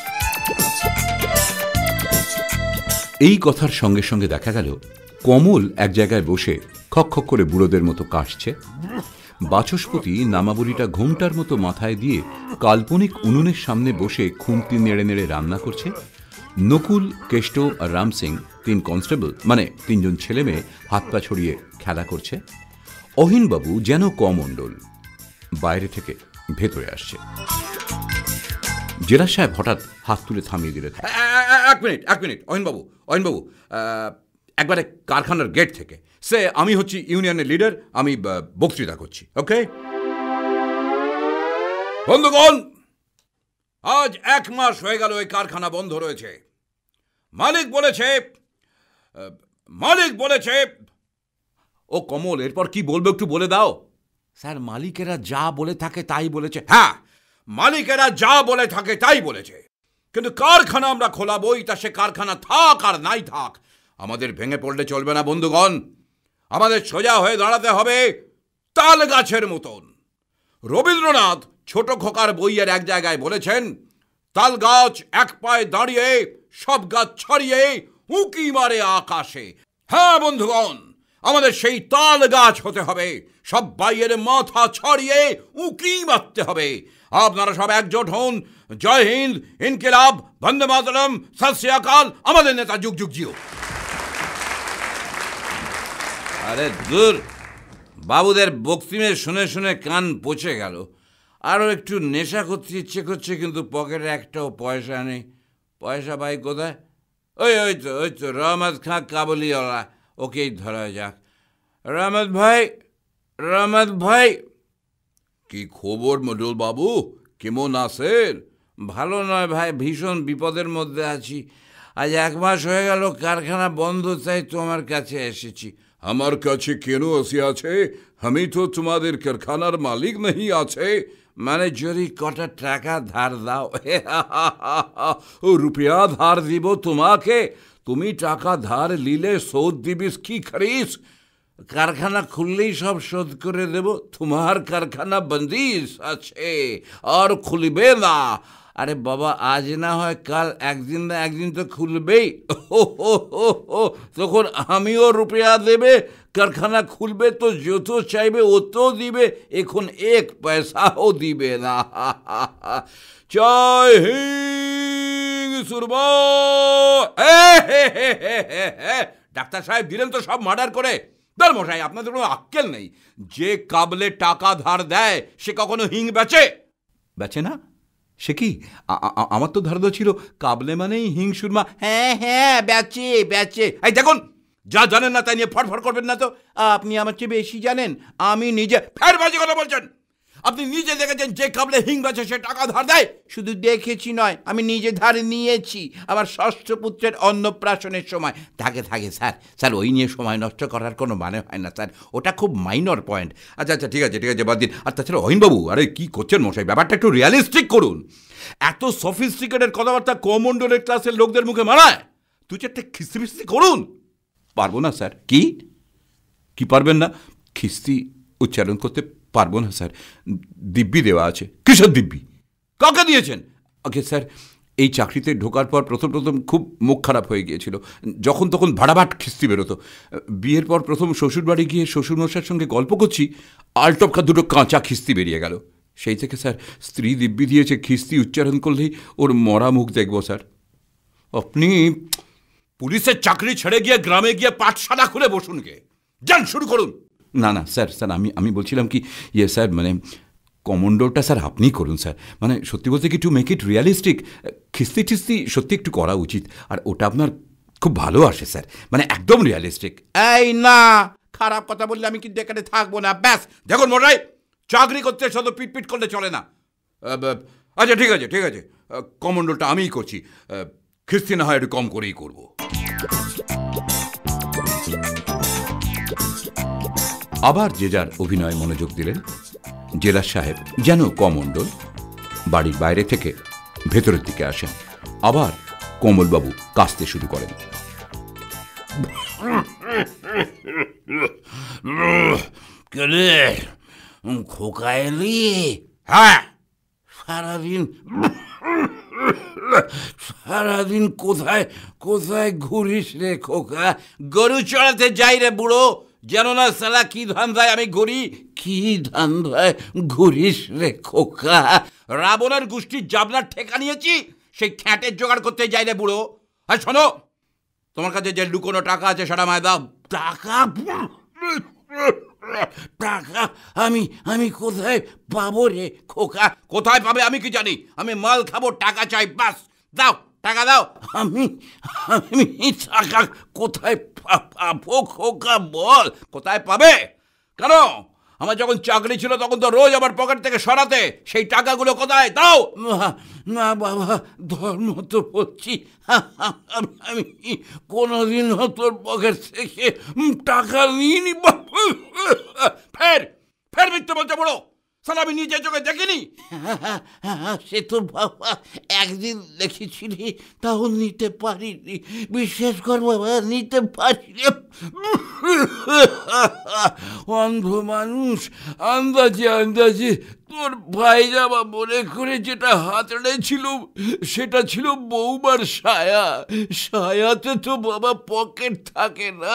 এই কথার সঙ্গে সঙ্গে দেখা গেল কমল এক জায়গায় বসে খক খক করে বুড়োদের মতো কাশছে। বাচস্পতি নামাবলিটা ঘোমটার মতো মাথায় দিয়ে কাল্পনিক উনুনের সামনে বসে খুন্তি নেড়ে নেড়ে রান্না করছে। নকুল, কেষ্ট আর রাম সিং 3 কনস্টেবল, মানে 3 জন ছেলে মেয়ে, হাত পা ছড়িয়ে খেলা করছে। অহিনবাবু যেন কমণ্ডল, বাইরে থেকে ভেতরে আসছে। জেলা সাহেব হঠাৎ হাত তুলে থামিয়ে দিলেন। এক মিনিট অহিনবাবু, একবারে কারখানার গেট থেকে সে আমি হচ্ছি ইউনিয়নের লিডার, আমি বক্তৃতা করছি। ওকে বন্ধুগণ, আজ 1 মাস হয়ে গেল এই কারখানা বন্ধ রয়েছে। মালিক বলেছে ও কমল, এরপর কি বলবে একটু বলে দাও। স্যার মালিকেরা যা বলে থাকে তাই বলেছে। হ্যাঁ, মালিকেরা যা বলে থাকে তাই বলেছে, কিন্তু কারখানা আমরা খোলাবই, তা সে কারখানা থাক আর নাই থাক, আমাদের ভেঙে পড়লে চলবে না বন্ধুগণ। আমাদের সোজা হয়ে দাঁড়াতে হবে তাল গাছের মতন। রবীন্দ্রনাথ ছোট খোকার বইয়ের এক জায়গায় বলেছেন, তাল গাছ এক পায়ে দাঁড়িয়ে সব গাছ ছাড়িয়ে উঁকি মারে আকাশে। হ্যাঁ বন্ধুগণ, আমাদের সেই তাল গাছ হতে হবে, সব বাইয়ের মাথা ছাড়িয়ে উঁকি মারতে হবে। আপনারা সব একজোট হন। জয় হিন্দ, ইনকিলাব, বন্দে মাতরম, সত শ্রী আকাল, আমাদের নেতা যুগ যুগ জিও। আরে দূর, বাবুদের বক্তৃতা শুনে শুনে কান পচে গেল। আরও একটু নেশা করতে ইচ্ছে করছে, কিন্তু পকেটে একটাও পয়সা নেই। পয়সা পাই কোথায়? ওই তো রহমত খাঁ কাবুলিওয়ালা, ওকেই ধরা যাক। রহমত ভাই। কি খবর মডুল বাবু, কেমন আছেন? ভালো নয় ভাই, ভীষণ বিপদের মধ্যে আছি। আজ 1 মাস হয়ে গেল কারখানা বন্ধ, তাই তোমার কাছে এসেছি। আমার কাছে কেন আসিয়াছে? আমি তো তোমাদের কারখানার মালিক नहीं আছে। মানে যদি কটা টাকা ধার দাও। ও রুপিয়া ধার দিব তোমাকে? তুমি টাকা ধার নিলে শোধ দিবিস কি করিস? কারখানা খুললেই সব শোধ করে দেব। তোমার কারখানা বন্দিশ আছে আর খুলবে না। আরে বাবা, আজ না হয় কাল, একদিন না একদিন তো খুলবেই। তখন আমিও রুপিয়া দেবে, কারখানা খুলবে তো যত চাইবে অত দিবে, এখন 1 পয়সাও দিবে না। জয় হিন্দ সুরবা। ডাক্তার সাহেব দিলেন তো সব মার্ডার করে। মশাই, আপনাদের কোনো আক্কেল নেই। যে কাবলে টাকা ধার দেয় সে কখনো হিং বেচে না? সে কি, আমার তো ধারণা ছিল কাবলে মানেই হিং সুরমা। হ্যাঁ বেচে। এই দেখুন, যা জানেন না তাই নিয়ে ফটফট করবেন না তো। আপনি আমার চেয়ে বেশি জানেন। আমি নিজে ফেরবাজি কথা বলছেন। আপনি নিজে দেখেছেন যে কাবলে হিং বেচে সে টাকা ধার দেয়? শুধু দেখেছি নয়, আমি নিজে ধার নিয়েছি। আমার ষষ্ঠ পুত্রের অন্নপ্রাশনের সময়। থাকে স্যার ওই নিয়ে সময় নষ্ট করার কোনো মানে হয় না স্যার, ওটা খুব মাইনর পয়েন্ট। আচ্ছা ঠিক আছে বাদ দিন। আর তাছাড়া অহিনবাবু, আরে কি করছেন মশাই, ব্যাপারটা একটু রিয়ালিস্টিক করুন। এত সফিস্টিকেটেড কথাবার্তা কমন্ডলের ক্লাসের লোকদের মুখে মারায়? 2-4টে খিস্তি করুন। পারবো না স্যার। কি পারবেন না? খিস্তি উচ্চারণ করতে পারবো না স্যার। দিব্যি দেওয়া আছে। কিসের দিব্যি? কাকে দিয়েছেন? ওকে স্যার, এই চাকরিতে ঢোকার পর প্রথম খুব মুখ খারাপ হয়ে গিয়েছিল। যখন তখন ভাড়াভাট খিস্তি বেরোতো। বিয়ের পর প্রথম শ্বশুরবাড়ি গিয়ে শ্বশুরমশার সঙ্গে গল্প করছি, আলটপকা 2টো কাঁচা খিস্তি বেরিয়ে গেল। সেই থেকে স্যার স্ত্রী দিব্যি দিয়েছে, খিস্তি উচ্চারণ করলেই ওর মরা মুখ দেখব স্যার। আপনি পুলিশের চাকরি ছেড়ে গিয়ে গ্রামে গিয়ে পাঠশালা খুলে বসুন গে, যান শুরু করুন। না স্যার আমি বলছিলাম কি, স্যার মানে কমন্ডোটা স্যার আপনি করুন স্যার। মানে সত্যি বলতে কি, টু মেক ইট রিয়ালিস্টিক, খিস্তি সত্যি একটু করা উচিত। আর ওটা আপনার খুব ভালো আসে স্যার, মানে একদম রিয়ালিস্টিক। এই না, খারাপ কথা বললে আমি কিন্তু এখানে থাকবো না। ব্যাস দেখুন মশাই, চাকরি করতে শুধু পিট করলে চলে না। আচ্ছা ঠিক আছে, কমন্ডোটা আমিই করছি। খিস্তি না হয় একটু কম করেই করব। আবার যে যার অভিনয় মনোযোগ দিলেন। জেলা সাহেব যেন কমন্ডল বাড়ির বাইরে থেকে ভেতরের দিকে আসেন। আবার কমলবাবু কাশতে শুরু করেন। খোকা এলি? হ্যাঁ। সারাদিন কোথায় ঘুরিস রে খোকা? গরু চড়াতে যাই রে বুড়ো, যেন না সালা কি ধান্দায় আমি ঘুরি। কি ধান্দায় ঘুরিস রে খোকা? রাবণের গোষ্ঠীর জাবলার ঠেকা নিয়েছি, সেই খ্যাটের জোগাড় করতে যাই রে বুড়ো। আর শোনো, তোমার কাছে যে লুকোনো টাকা আছে সেটা আমায় দাও। টাকা আমি কোথায় পাবো রে খোকা? কোথায় পাবে আমি কি জানি? আমি মাল খাবো, টাকা চাই, বাস দাও টাকা দাও। আমি আমি টাকা কোথায় পাবো খোকা, বল কোথায় পাবে? কেন, আমার যখন চাকরি ছিল তখন তো রোজ আমার পকেট থেকে সরাতে, সেই টাকাগুলো কোথায়? দাও। না বাবা, ধর্ম তো বলছি, আমি কোনোদিনও তোর পকেট থেকে টাকা নিইনি। ফের ফের মিথ্যে বলতে বড়, সালা আমি নিজের চোখে দেখিনি। সে তো বাবা একদিন দেখেছিলি, তাও নিতে পারিনি, বিশ্বাস কর বাবা, নিতে পারিনি। অন্ধ মানুষ, আন্দাজে আন্দাজে তোর ভাইজামা মনে করে যেটা হাতড়ে ছিল সেটা ছিল বৌমার সায়া। সায়াতে তো বাবা পকেট থাকে না।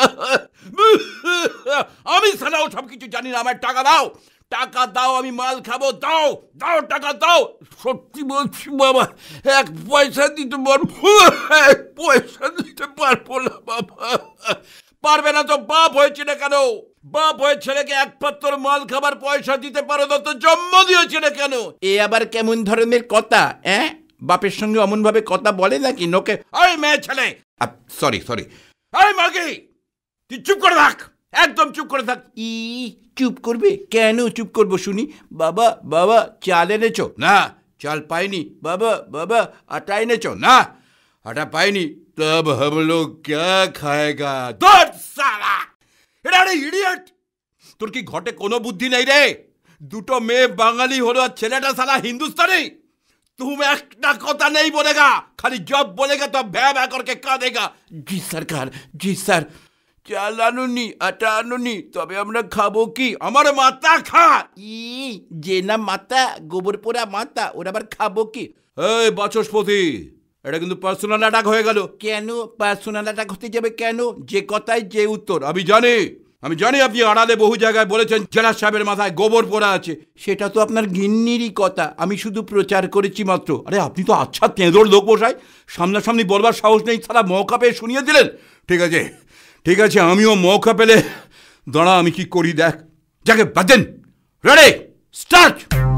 আমি সালাও সব কিছু জানি না, আমার টাকা দাও, টাকা দাও, আমি মাল খাবো, দাও দাও টাকা দাও। সত্যি বলছি বাবা, এক পয়সা দিতে পারবো, এক পয়সা দিতে পারবো না বাবা। পারবে না তো বাপ হয়েছে না কেন? বাপ হয়ে ছেলেকে এক পাত্র মাল খাবার পয়সা দিতে পারো না তো জন্ম দিয়েছে না কেন? এ আবার কেমন ধরনের কথা? বাপের সঙ্গে অমন ভাবে কথা বলে নাকি নোকে? ওই মেয়ে ছেলে, সরি সরি, ওই মাগি, তুই চুপ করে থাক, একদম চুপ করে থাক। চুপ করবে কেন? চুপ করবো শুনি। বাবা বাবা, চাল এনেছো? না, চাল পাইনি। বাবা বাবা, আটা এনেছো? না, আটা পাইনি। তব हम लोग क्या खाएगा? সালা, এটা ইডিয়েট। তোর কি ঘটে কোনো বুদ্ধি নেই রে? দুটো মেয়ে বাঙালি হলো আর ছেলেটা সালা হিন্দুস্তানি। তুমি একটা কথা নেই বলেগা, খালি জব বলেগা তো ভ্যা ভ্যা করকে কাঁদেগা। জি সরকার, জি স্যার। চাল আনুনি, আটা আনুনি, তবে আমরা খাবো কি? আমার মাথা খা। যে না মাথা, গোবর পোড়া মাথা, ওরা আবার খাবো কি? এই বাচস্পতি, এটা কিন্তু পার্সোনাল অ্যাটাক হয়ে গেল। কেন পার্সোনাল অ্যাটাক হতে যাবে কেন? যে কথায় যে উত্তর। আমি জানি আপনি আড়ালে বহু জায়গায় বলেছেন জেলা সাহেবের মাথায় গোবর পোড়া আছে। সেটা তো আপনার গিন্নিরই কথা, আমি শুধু প্রচার করেছি মাত্র। আরে আপনি তো আচ্ছা তেঁদোর লোক মশাই, সামনাসামনি বলবার সাহস নেই, সারা মৌকা পেয়ে শুনিয়ে দিলেন। ঠিক আছে ঠিক আছে, আমিও মৌকা পেলে দাঁড়া আমি কি করি দেখ। যাকে বাদ দেন, রেডি স্টার্ট।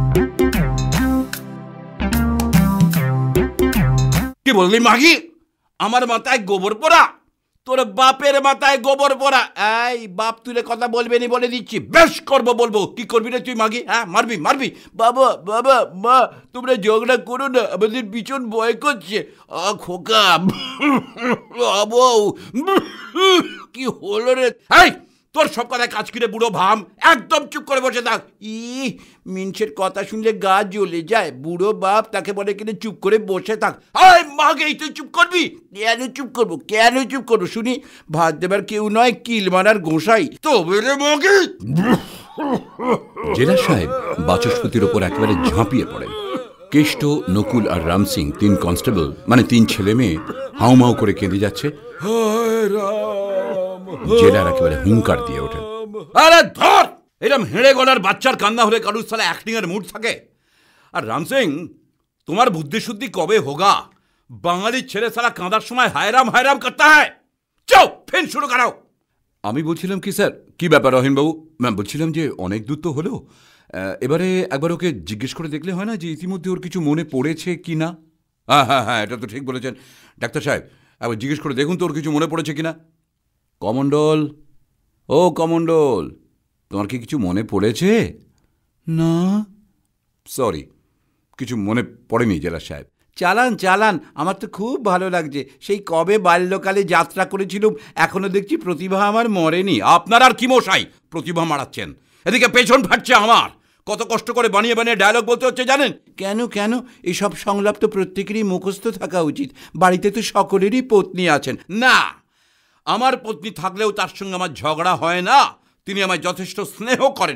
কি বললি মাগি? আমার মাথায় গোবর পোড়া? তোর বাপের মাথায় গোবর পোড়া। এই বাপ তুলে কথা বলবে নি বলে দিচ্ছি। বেশ করবো, বলবো। কি করবি রে তুই মাগি? হ্যাঁ মারবি মারবি? বাবা বাবা মা, তোমরা ঝগড়া করো না, আমাদের ভীষণ ভয় করছে। খোকা, বউ, কি হলো রে? এই তোর সব কথায় কাজ কিরে বুড়ো ভাম, একদম চুপ করে বসে থাক। মিনসের কথা শুনলে গা জ্বলে যায়। বুড়ো বাপ, তাকে বলে কিনে চুপ করে বসে থাক। এই মাগে, তুই চুপ করবি? কেন চুপ করবো, কেন চুপ করবো শুনি? ভাত দেবার কেউ নয়, কিল মারার গোসাই তো বেড়ে মাগে। জেলা সাহেব বাচস্পতির ওপর একেবারে ঝাঁপিয়ে পড়েন। কেষ্ট, নকুল আর রাম সিং, 3 কনস্টেবল, মানে 3 ছেলে মেয়ে, হাউমাউ করে কেঁদে যাচ্ছে। জেলার একেবারে হুঙ্কার দিয়ে ওঠেন, আরে ধর, এরম হেঁড়ে গলার বাচ্চার কান্না হলে কারুর সালা অ্যাক্টিং এর মুড থাকে? আর রাম সিং, তোমার বুদ্ধি শুদ্ধি কবে হোগা? বাঙালির ছেলে সালা কাঁদার সময় হায়রাম হায়রাম করতে হয়। চো ফেন শুরু করাও। আমি বলছিলাম কি স্যার, কি ব্যাপার রহিনবাবু? বলছিলাম যে অনেক দূর তো হলো, এবারে একবার ওকে জিজ্ঞেস করে দেখলে হয় না যে ইতিমধ্যে ওর কিছু মনে পড়েছে কি না? হ্যাঁ হ্যাঁ হ্যাঁ, এটা তো ঠিক বলেছেন ডাক্তার সাহেব, একবার জিজ্ঞেস করে দেখুন তো ওর কিছু মনে পড়েছে কিনা। কমণ্ডল, ও কমণ্ডল, তোমার কি কিছু মনে পড়েছে? না, সরি, কিছু মনে পড়েনি জেলা সাহেব। চালান চালান, আমার তো খুব ভালো লাগছে। সেই কবে বাল্যকালে যাত্রা করেছিলাম, এখনো দেখছি প্রতিভা আমার মরেনি। আপনার আর কি মশাই প্রতিভা মারাচ্ছেন? এদিকে পেছন ফাটছে আমার, কত কষ্ট করে বানিয়ে বানিয়ে ডায়লগ বলতে হচ্ছে জানেন? কেন কেন, এইসব সংলাপ তো প্রত্যেকেরই মুখস্থ থাকা উচিত। বাড়িতে তো সকলেরই পত্নী আছেন। না, আমার পত্নী থাকলেও তার সঙ্গে আমার ঝগড়া হয় না। তিনি আমায় যথেষ্ট স্নেহ করেন।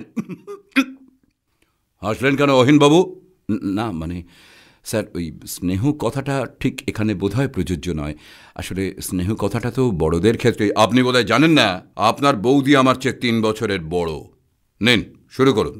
হাসলেন কেন অহিনবাবু? না মানে স্যার, ওই স্নেহ কথাটা ঠিক এখানে বোধহয় প্রযোজ্য নয়। আসলে স্নেহ কথাটা তো বড়দের ক্ষেত্রে। আপনি বোধহয় জানেন না, আপনার বৌদি আমার চেয়ে 3 বছরের বড়। নেন শুরু করুন।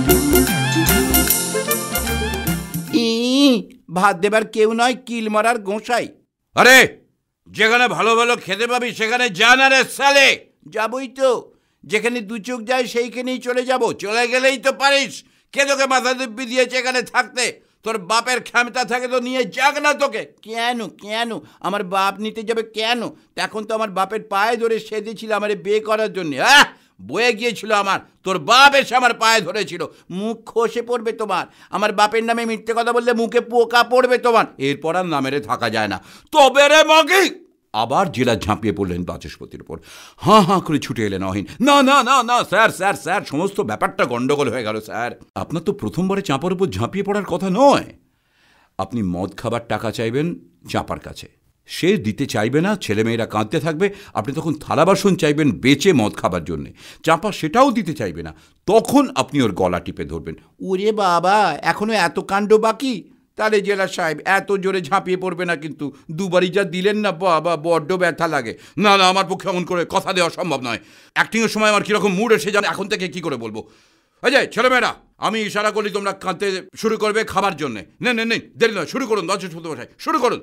ভাত দেবার কেউ নয়, কিল মারার গোসাই। আরে যেখানে ভালো ভালো খেতে পাবি সেখানে যা না রে সালে। যাবই তো, যেখানে 2 চোখ যায় সেইখানেই চলে যাব। চলে গেলেই তো পারিস, কে তোকে মাথা দিব্যি দিয়েছে এখানে থাকতে? তোর বাপের ক্ষমতা থাকে তো নিয়ে যাক না তোকে। কেন কেন আমার বাপ নিতে যাবে কেন? এখন তো আমার বাপের পায়ে ধরে সেধেছিল আমার বিয়ে করার জন্য। হ্যাঁ, বয়ে গিয়েছিল আমার, তোর বাপ এসে আমার পায়ে ধরেছিল। মুখ খসে পড়বে তোমার, আমার বাপের নামে মিথ্যে কথা বললে মুখে পোকা পড়বে তোমার। এরপর আর নামেরে থাকা যায় না। তবে রে মগি, আবার জেলা ঝাঁপিয়ে পড়লেন বাচস্পতির উপর। হাঁ হাঁ করে ছুটে এলেন অহিন। না না না না স্যার স্যার স্যার, সমস্ত ব্যাপারটা গন্ডগোল হয়ে গেল স্যার। আপনার তো প্রথমবারে চাঁপার উপর ঝাঁপিয়ে পড়ার কথা নয়। আপনি মদ খাবার টাকা চাইবেন চাঁপার কাছে, সে দিতে চাইবে না, ছেলেমেয়েরা কাঁদতে থাকবে। আপনি তখন থালা বাসন চাইবেন বেচে মদ খাবার জন্যে, চাঁপা সেটাও দিতে চাইবে না। তখন আপনি ওর গলা টিপে ধরবেন। ওরে বাবা, এখনো এত কাণ্ড বাকি? তাহলে জেলা সাহেব এত জোরে ঝাঁপিয়ে পড়বে না কিন্তু। দুবারই যা দিলেন না বাবা, বড্ড ব্যথা লাগে। না না, আমার পক্ষে এমন করে কথা দেওয়া সম্ভব নয়। অ্যাক্টিংয়ের সময় আমার কীরকম মুড এসে যান, এখন থেকে কী করে বলবো? অজয়, ছেলেমেয়েরা, আমি ইশারা করলি তোমরা কাঁদতে শুরু করবে খাবার জন্যে। নেই নেই নেই, দেরি নয়, শুরু করুন। বাচস্পতি মশাই শুরু করুন।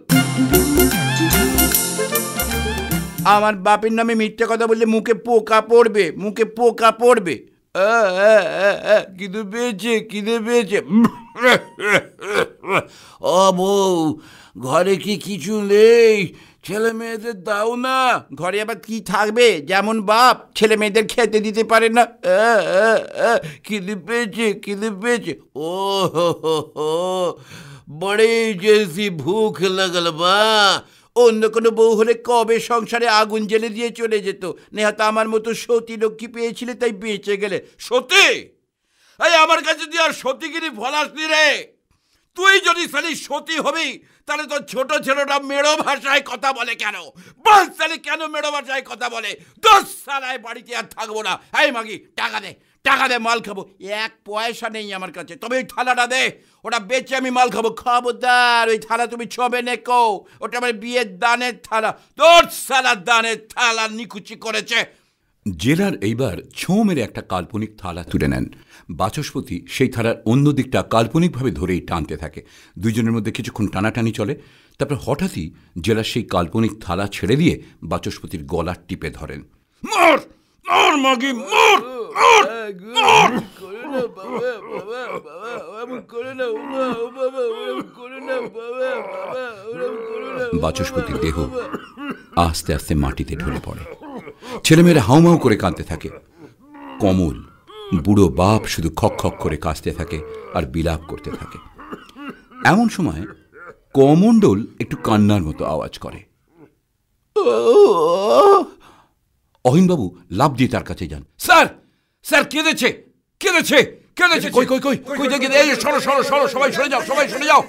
আমার বাপের নামে মিথ্যে কথা বললে মুখে পোকা পড়বে, মুখে পোকা পড়বে। খিদে পেয়েছে, খিদে পেয়েছে। ও বউ, ঘরে কি কিছু নেই? ছেলে মেয়েদের দাও না। ঘরে আবার কি থাকবে? যেমন বাপ ছেলে মেয়েদের খেতে দিতে পারে না। খিদে পেয়েছে, খিদে পেয়েছে। ও হো, বড়ে জেসি ভুখ লাগল বা। অন্য কোনো বউ হলে কবে সংসারে আগুন জ্বেলে দিয়ে চলে যেত। নেহাত আমার মতো সতী লক্ষ্মী পেয়েছিলে তাই বেঁচে গেলে। সতী? এই আমার কাছে তুই আর সতীগিরি ফলাসনি রে। তুই যদি সালি সতী হবি তাহলে তোর ছোট ছেলেটা মেড়ো ভাষায় কথা বলে কেন? বল সালি কেন মেড়ো ভাষায় কথা বলে? 10 সালায় বাড়িতে আর থাকবো না। এই মাগি, টাকা দে, টাকা দে, মাল খাবো। 1 পয়সা নেই আমার কাছে, তবে ওই থালাটা দে, ওটা বেচে আমি মাল খাবো। খবরদার ওই থালা তুমি ছবে নেকো, ওটা আমার বিয়ের দানের থালা। তোর সালা দানের থালা নিকুচি করেছে। জেলার এইবার ছোঁ মেরে একটা কাল্পনিক থালা তুলে নেন। বাচস্পতি সেই থালার অন্য দিকটা কাল্পনিকভাবে ধরেই টানতে থাকে। দুইজনের মধ্যে কিছুক্ষণ টানাটানি চলে। তারপর হঠাৎই জেলার সেই কাল্পনিক থালা ছেড়ে দিয়ে বাচস্পতির গলা টিপে ধরেন। মর মর মাগি, মর মর মর। বাচস্পতির দেহ আস্তে আস্তে মাটিতে ঢলে পড়ে। ছেলেমেয়েরা হাউমাউ করে কাঁদতে থাকে। কমল, বুড়ো বাপ, শুধু খক খক করে কাঁদতে থাকে আর বিলাপ করতে থাকে। এমন সময় কমণ্ডল একটু কান্নার মতো আওয়াজ করে। অহিনবাবু লাফ দিয়ে তার কাছে যান। স্যার, স্যার কেঁদেছে, কেঁদেছে, কেঁদেছে। কই কই কই কই দেখে? এই সরো সরো সরো, সবাই সরে যাও, সবাই সরে যাও।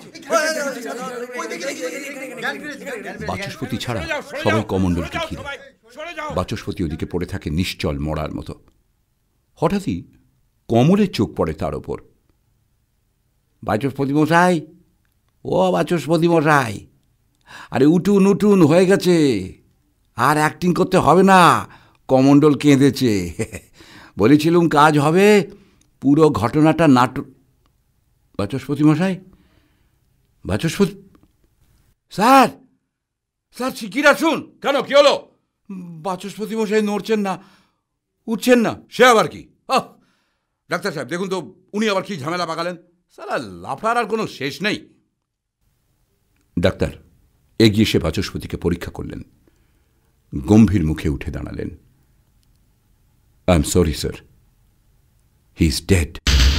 বাচস্পতি ছাড়া সবাই কমণ্ডলকে ঘিরে। বাচস্পতি ওদিকে পড়ে থাকে নিশ্চল মরার মতো। হঠাৎই কমলের চোখ পড়ে তার ওপর। বাচস্পতি মশাই, ও বাচস্পতি মশাই, আরে উঠুন উঠুন, হয়ে গেছে, আর অ্যাক্টিং করতে হবে না। কমণ্ডল কেঁদেছে, বলেছিলুম কাজ হবে, পুরো ঘটনাটা নাটক। বাচস্পতি মশাই, বাচস্পতি স্যার, স্যার শিগগির আসুন। কেন, কি হলো? বাচস্পতি মশাই নড়ছেন না, উঠছেন না। সে আবার কি? ডাক্তার সাহেব দেখুন তো, উনি আবার কি ঝামেলা পাকালেন। সালা লাফার আর কোনো শেষ নেই। ডাক্তার এগিয়ে সে বাচস্পতিকে পরীক্ষা করলেন। গম্ভীর মুখে উঠে দাঁড়ালেন। I am sorry sir, he is dead.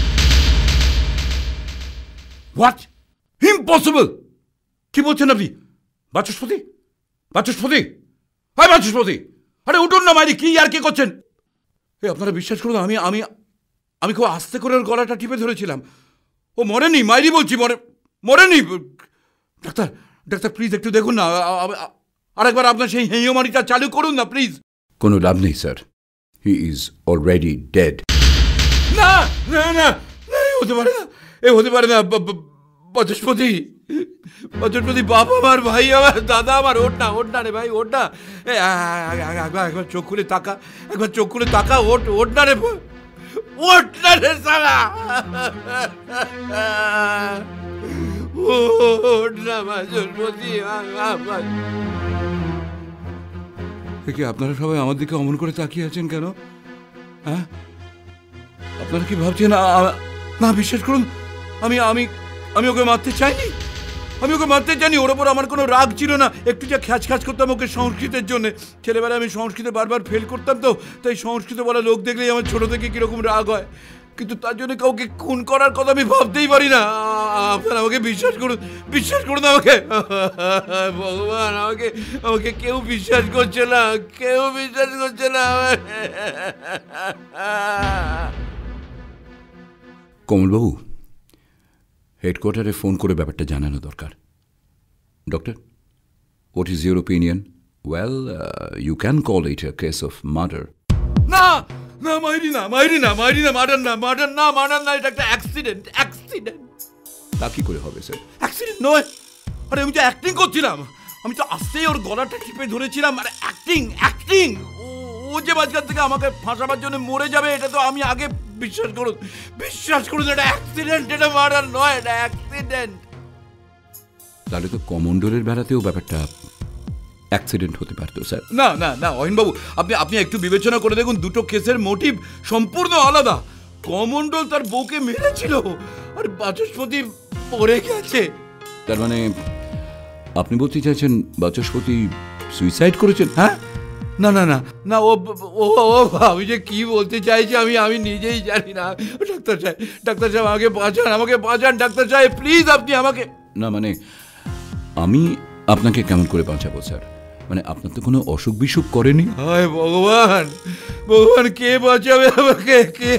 What? Impossible! কি বলছেন আপনি? বাচস্পতি, বাচস্পতি, হাই বাচস্পতি, আরে উঠুন না মাইরি, কি আর কি করছেন? আপনারা বিশ্বাস করুন, আমি আমি আমি খুব আস্তে করে ওর গলাটা টিপে ধরেছিলাম। ও মরেনি, মাইরি বলছি, মরেনি। ডাক্তার, ডাক্তার প্লিজ একটু দেখুন না, আরেকবার আপনার সেই হেঁয়োমারিটা চালু করুন না প্লিজ। কোনো লাভ নেই sir, he is already dead. না না না, হতে পারে না, এ হতে পারে না। বাচস্পতি, বাচস্পতি, বাবা আমার, ভাই আমার, দাদা আমার, ওঠ না, ওঠ না রে ভাই, ওঠ না। একবার চোখ খুলে তাকা, একবার চোখ খুলে তাকা, ওঠ, ওঠ না রে, ওঠ না রে সালা, ওঠ না বাচস্পতি। আপনারা সবাই আমার দিকে অমন করে তাকিয়ে আছেন কেন? হ্যাঁ, আপনারা কি ভাবছেন? না, বিশ্বাস করুন, আমি আমি আমি ওকে মারতে চাইনি, আমি ওকে মারতে চাইনি। ওর ওপর আমার কোনো রাগ ছিল না, একটু যা খ্যাচ খ্যাচ করতাম ওকে সংস্কৃতের জন্য। ছেলেবেলায় আমি সংস্কৃতে বারবার ফেল করতাম, তো তাই সংস্কৃত বলা লোক দেখলেই আমার ছোট থেকে কিরকম রাগ হয়। কিন্তু তার জন্য কাউকে খুন করার কথা আমি ভাবতেই পারি না। আপনারা আমাকে বিশ্বাস করুন, বিশ্বাস করুন আমাকে। ভগবান, আমাকে আমাকে কেউ বিশ্বাস করছে না, কেউ বিশ্বাস করছে না। কমলবাবু, হেডকোয়ার্টারে ফোন করে ব্যাপারটা জানানো দরকার। Doctor, what is your opinion? Well, you can call it a case of murder. না না, মাইরি না, মাইরি না, মাইরি না, মার্ডার না, মার্ডার না, মার্ডার না, এটা একটা অ্যাক্সিডেন্ট, অ্যাক্সিডেন্ট। তা কি করে হবে স্যার? অ্যাক্সিডেন্ট নয়। আরে আমি তো অ্যাক্টিং করছিলাম, আমি তো আসতেই ওর গলাটা টিপে ধরেছিলাম। আরে অ্যাক্টিং, অ্যাক্টিং। ও যে মাঝখান থেকে আমাকে ফাঁসাবার জন্য মরে যাবে, এটা তো আমি আগে বিশ্বাস করুন, বিশ্বাস করুন, এটা অ্যাক্সিডেন্ট, এটা মার্ডার নয়, এটা অ্যাক্সিডেন্ট। তাহলে তো কমন্ডলের বেলাতেও ব্যাপারটা অ্যাক্সিডেন্ট হতে পারতো স্যার। না না না অহিনবাবু, আপনি আপনি একটু বিবেচনা করে দেখুন, দুটো কেসের মোটিভ সম্পূর্ণ আলাদা। কমন্ডল তার বউকে মেরেছিল আর বাচস্পতি পড়ে গেছে। তার মানে আপনি বলতে চাইছেন বাচস্পতি সুইসাইড করেছেন? হ্যাঁ, না না না না, ও ও আমি যে কি বলতে চাইছি আমি আমি নিজেই জানি না। ডাক্তার সাহেব, ডাক্তার সাহেব, আমাকে বাঁচান, আমাকে বাঁচান ডাক্তার সাহেব, প্লিজ আপনি আমাকে। না মানে আমি আপনাকে কেমন করে বাঁচাবো স্যার? মানে আপনার তো কোনো অসুখ বিসুখ করেনি। হায় ভগবান, ভগবান, কে বাঁচাবে আমাকে, কে?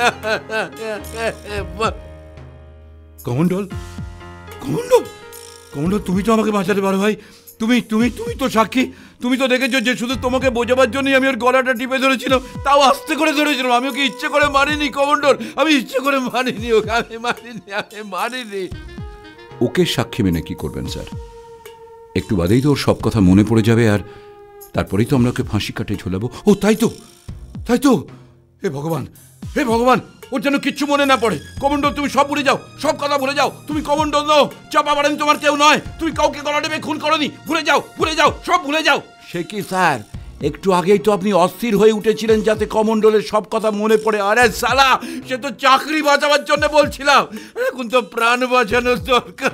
কমন্ডল, কমন্ডল, কমন্ডল, তুমি তো আমাকে বাঁচাতে পারো ভাই। তুমি তুমি তুমি তো সাক্ষী, তুমি তো দেখেছো যে শুধু তোমাকে বোঝাবার জন্যই আমি ওর গলাটা টিপে ধরেছিলাম, তাও আস্তে করে ধরেছিলাম। আমি ওকে ইচ্ছে করে মারিনি কমন্ডল, আমি ইচ্ছে করে মারিনি ওকে, আমি মারিনি, আমি মারিনি। ওকে সাক্ষী মেনে কি করবেন স্যার? একটু বাদেই তো ওর সব কথা মনে পড়ে যাবে, আর তারপরেই তো আমরা ওকে ফাঁসি কাটে ঝোলাবো। ও তাই তো, তাই তো। হে ভগবান, হে ভগবান, ওর যেন কিচ্ছু মনে না পড়ে। কমন্ডল, তুমি সব ভুলে যাও, সব কথা ভুলে যাও। তুমি কমন্ডল নও, চাপা বাড়ানি তোমার কেউ নয়, তুমি কাউকে গলা টেপে খুন করনি। ভুলে যাও, ভুলে যাও, সব ভুলে যাও। সে কি স্যার, একটু আগেই তো আপনি অস্থির হয়ে উঠেছিলেন যাতে কমন্ডলের সব কথা মনে পড়ে। আরে সালা, সে তো চাকরি বাঁচাবার জন্য বলছিলাম, এখন তো প্রাণ বাঁচানোর দরকার।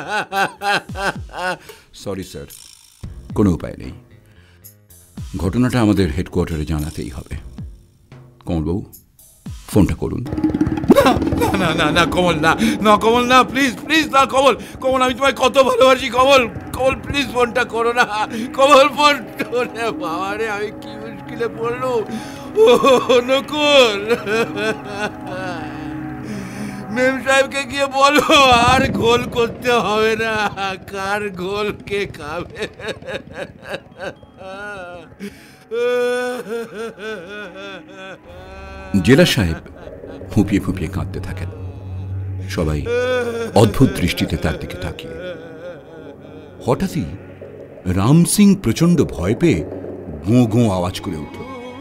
সরি স্যার, কোনো উপায় নেই। ঘটনাটা আমাদের হেডকোয়ার্টারে জানাতেই হবে। কমলবাবু, ফোনটা করুন। না না না কমল, না না কমল, না, প্লিজ প্লিজ, না কমল, কমল, আমি তোমায় কত ভালোবাসি কমল, কমল প্লিজ ফোনটা করো না কমল, ফোন। বাবা রে, আমি কি মুশকিলে পড়লো। ও নকুল, মেম সাহেবকে গিয়ে বলো আর গোল করতে হবে না, কার গোল কে খাবে। জেলা সাহেব ফুঁপিয়ে ফুঁপিয়ে কাঁদতে থাকেন। সবাই অদ্ভুত দৃষ্টিতে তার দিকে তাকিয়ে। হঠাৎই রাম সিং প্রচন্ড ভয় পেয়ে গোঁ গোঁ আওয়াজ করে উঠল।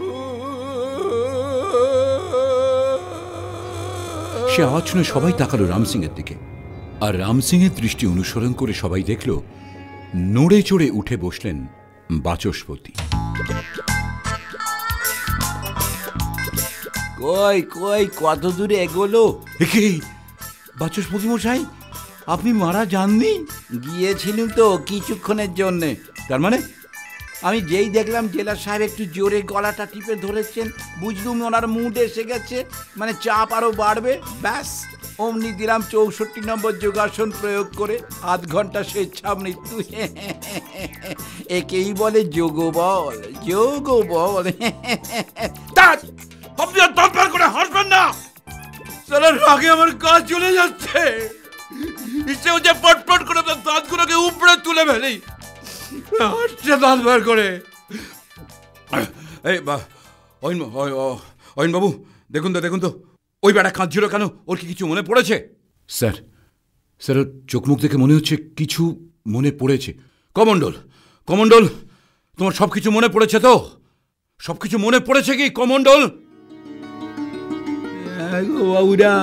সে আওয়াজ শুনে সবাই তাকালো রাম সিং এর দিকে, আর রাম সিং এর দৃষ্টি অনুসরণ করে সবাই দেখল নড়ে চড়ে উঠে বসলেন বাচস্পতি। কই কই, কত দূরে এগোলো? বাচস্পতি মশাই, আপনি মারা যাননি? গিয়েছিলাম তো কিছুক্ষণের জন্যে। তার মানে? আমি যেই দেখলাম জেলা সাহেব একটু জোরে গলাটা টিপে ধরেছেন, বুঝলুম ওনার মুড এসে গেছে, মানে চাপ আরো বাড়বে, ব্যাস অমনি দিলাম 64 নম্বর যোগাসন প্রয়োগ করে। আধ ঘন্টা স্বেচ্ছা মৃত্যু। একেই বলে যোগবল, যোগবল। আপনি আর তৎপর করে হাসবেন না, সালার রাগে আমার কাজ চলে যাচ্ছে। ইচ্ছে হচ্ছে পটপট করে তার দাঁতগুলোকে উপরে তুলে ফেলি। হাসছে দাঁত বার করে। এই অহিন বাবু, দেখুন তো, দেখুন তো, ওই বেটা কাঁদছিল কেন? ওর কি কিছু মনে পড়েছে? স্যার, স্যার, ওর চোখ মুখ দেখে মনে হচ্ছে কিছু মনে পড়েছে। কমন্ডল, কমন্ডল, তোমার সব কিছু মনে পড়েছে তো? সব কিছু মনে পড়েছে কি কমন্ডল? বাবুরা,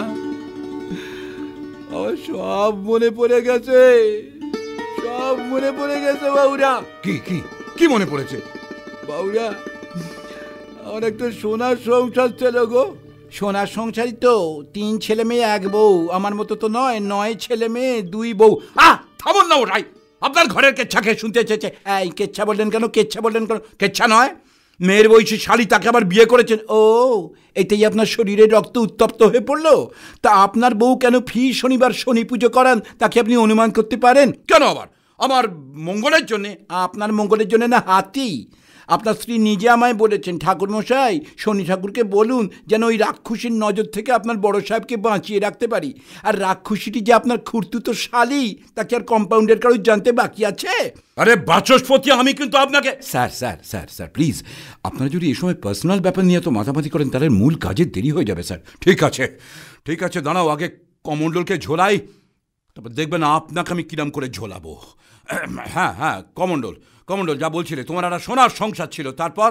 আমার সব মনে পড়ে গেছে, সব মনে পড়ে গেছে বাবুরা। কি কি কি মনে পড়েছে বাবুরা? আমার একটা সোনার সংসার ছিল গো, সোনার সংসারই তো, 3 ছেলে মেয়ে 1 বউ, আমার মতো তো নয়, 9 ছেলে মেয়ে 2 বউ। থামুন না ওটাই, আপনার ঘরের কেচ্ছা খেয়ে শুনতে চেয়েছে। এই কেচ্ছা বললেন কেন? কেচ্ছা বললেন কেন? কেচ্ছা নয়, মেয়ের বয়সী শালি, তাকে আবার বিয়ে করেছেন। ও, এতেই আপনার শরীরের রক্ত উত্তপ্ত হয়ে পড়লো? তা আপনার বউ কেন ফি শনিবার শনি পুজো করান, তাকে আপনি অনুমান করতে পারেন? কেন আবার? আমার মঙ্গলের জন্যে। আপনার মঙ্গলের জন্য না হাতি? আপনার স্ত্রী নিজে আমায় বলেছেন, ঠাকুরমশাই শনি ঠাকুরকে বলুন যেন ওই রাক্ষসীর নজর থেকে আপনার বড় সাহেবকে বাঁচিয়ে রাখতে পারি। আর রাক্ষসীটি যে আপনার খুড়তুতো শালি, তাকে আর কম্পাউন্ডের কারোর জানতে বাকি আছে? আরে বাচস্পতি, আমি কিন্তু আপনাকে... sir sir sir sir please, আপনারা যদি এই সময় পার্সোনাল ব্যাপার নিয়ে তো মাথামাতি করেন তাহলে মূল কাজের দেরি হয়ে যাবে স্যার। ঠিক আছে ঠিক আছে, দাঁড়াও, আগে কমণ্ডলকে ঝোলাই, তারপর দেখবেন আপনাকে আমি কিরাম করে ঝোলাবো। হ্যাঁ হ্যাঁ, কমণ্ডল কমণ্ডল, যা বলছিলে, তোমার একটা সোনার সংসার ছিল, তারপর?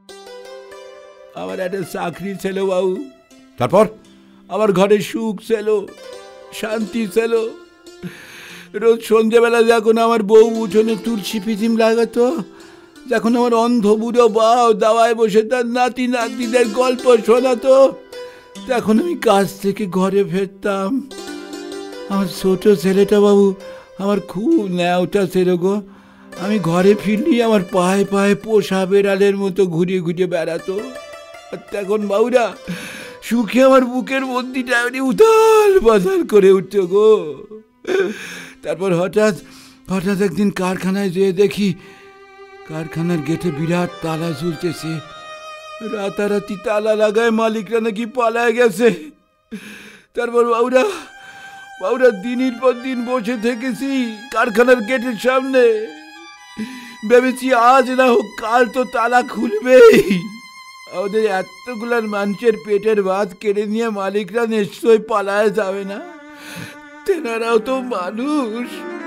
আমার একটা চাকরি ছিল বাবু, তারপর? আমার ঘরে সুখ ছিল, শান্তি ছিল। রোজ সন্ধ্যেবেলা যখন আমার বউ উঠোনে তুলসী পিতিম লাগাতো, যখন আমার অন্ধ বুড়ো বাও দাওয়ায় বসে তার নাতি নাতনিদের গল্প শোনাতো, তখন আমি কাজ থেকে ঘরে ফিরতাম। আমার ছোট ছেলেটা বাবু আমার খুব ন্যাওটা ছিল গো। আমি ঘরে ফিরলি আমার পায়ে পায়ে পোষা বেড়ালের মতো ঘুরিয়ে ঘুরিয়ে বেড়াতো। আর তখন বাবুরা সুখে আমার বুকের মন্দিরটা এমনি উথাল পাথাল করে উঠত গো। তারপর হঠাৎ হঠাৎ একদিন কারখানায় যেয়ে দেখি কারখানার গেটে বিরাট তালা ঝুলতেছে। রাতারাতি তালা লাগায় মালিকরা নাকি পালায় গেছে। তারপর বাবুরা দিনের পর দিন বসে থেকেছি কারখানার গেটের সামনে, ভেবেছি আজ না হোক কাল তো তালা খুলবেই। আমাদের এতগুলার মানুষের পেটের ভাত কেড়ে নিয়ে মালিকরা নিশ্চয়ই পালায় যাবে না, তেনারাও তো মানুষ।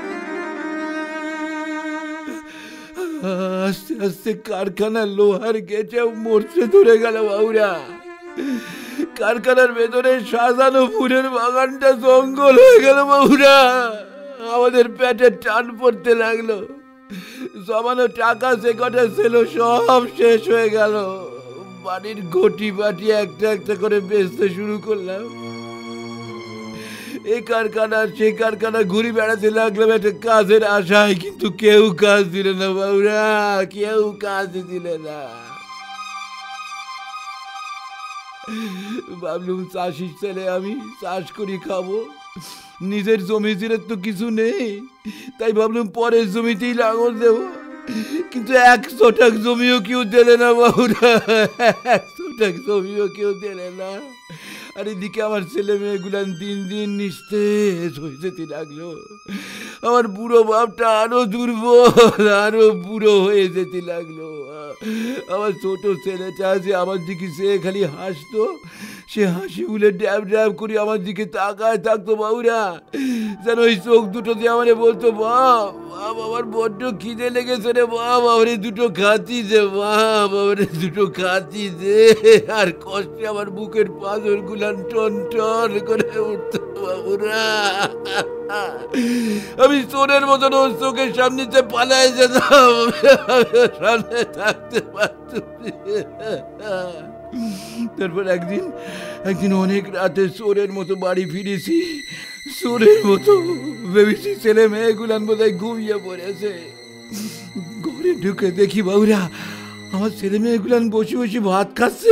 আস্তে আস্তে কারখানার লোহার গেটে মরচে ধরে গেল বাবুরা। কারখানার ভেতরে সাজানো ফুলের বাগানটা জঙ্গল হয়ে গেল বাবুরা। আমাদের পেটে টান পড়তে লাগলো। জমানো টাকা যে কটা ছিল সব শেষ হয়ে গেল। বাড়ির ঘটি বাটি একটা একটা করে বেচতে শুরু করলাম। এই কারখানা সেই কারখানা ঘুরি বেড়াতে লাগলাম একটা কাজের আশায়, কিন্তু কেউ কাজ দিল না বাবুরা, কেউ কাজ দিল না। ভাবলুম চাষির ছেলে আমি, চাষ করি খাবো, নিজের জমি জিরে তো কিছু নেই, তাই ভাবলুম পরের জমিতেই লাঙল দেব। কিন্তু 100 টাক জমিও কেউ দিলে না বাবুরা, 100 টাক জমিও কেউ দিলে না। আর এদিকে আমার ছেলে মেয়েগুলান দিন দিন নিস্তেজ হয়ে যেতে লাগলো। আমার বুড়ো বাপটা আরো দুর্বল, আরো বুড়ো হয়ে যেতে লাগলো। আমার ছোট ছেলেটা আছে আমার দিকে, সে খালি হাসতো, সে হাসি বলে ড্যাব ড্যাব করে আমার দিকে তাকায় থাকতো বাবুরা, যেন ওই চোখ দুটো দিয়ে আমারে বলতো, বাপ আমার বড্ড খিদে লেগেছে রে বাপ, আমারে দুটো খাচ্ছি যে বাপ, আমারে দুটো খাচ্ছি যে। আর কষ্টে আমার বুকের পাঁজর গুলান টন টন করে উঠতো বাবুরা। আমি চোরের মতন ওর চোখের সামনে পালায় যেতাম, সামনে থাকতে পারতাম। তারপর একদিন অনেক রাতে চোরের মতো বাড়ি ফিরেছি, চোরের মতো ভেবেছি ছেলে মেয়েগুলান বোধহয় ঘুমিয়ে পড়েছে। ঘরে ঢুকে দেখি বাবুরা আমার ছেলে মেয়েগুলান বসে বসে ভাত খাচ্ছে।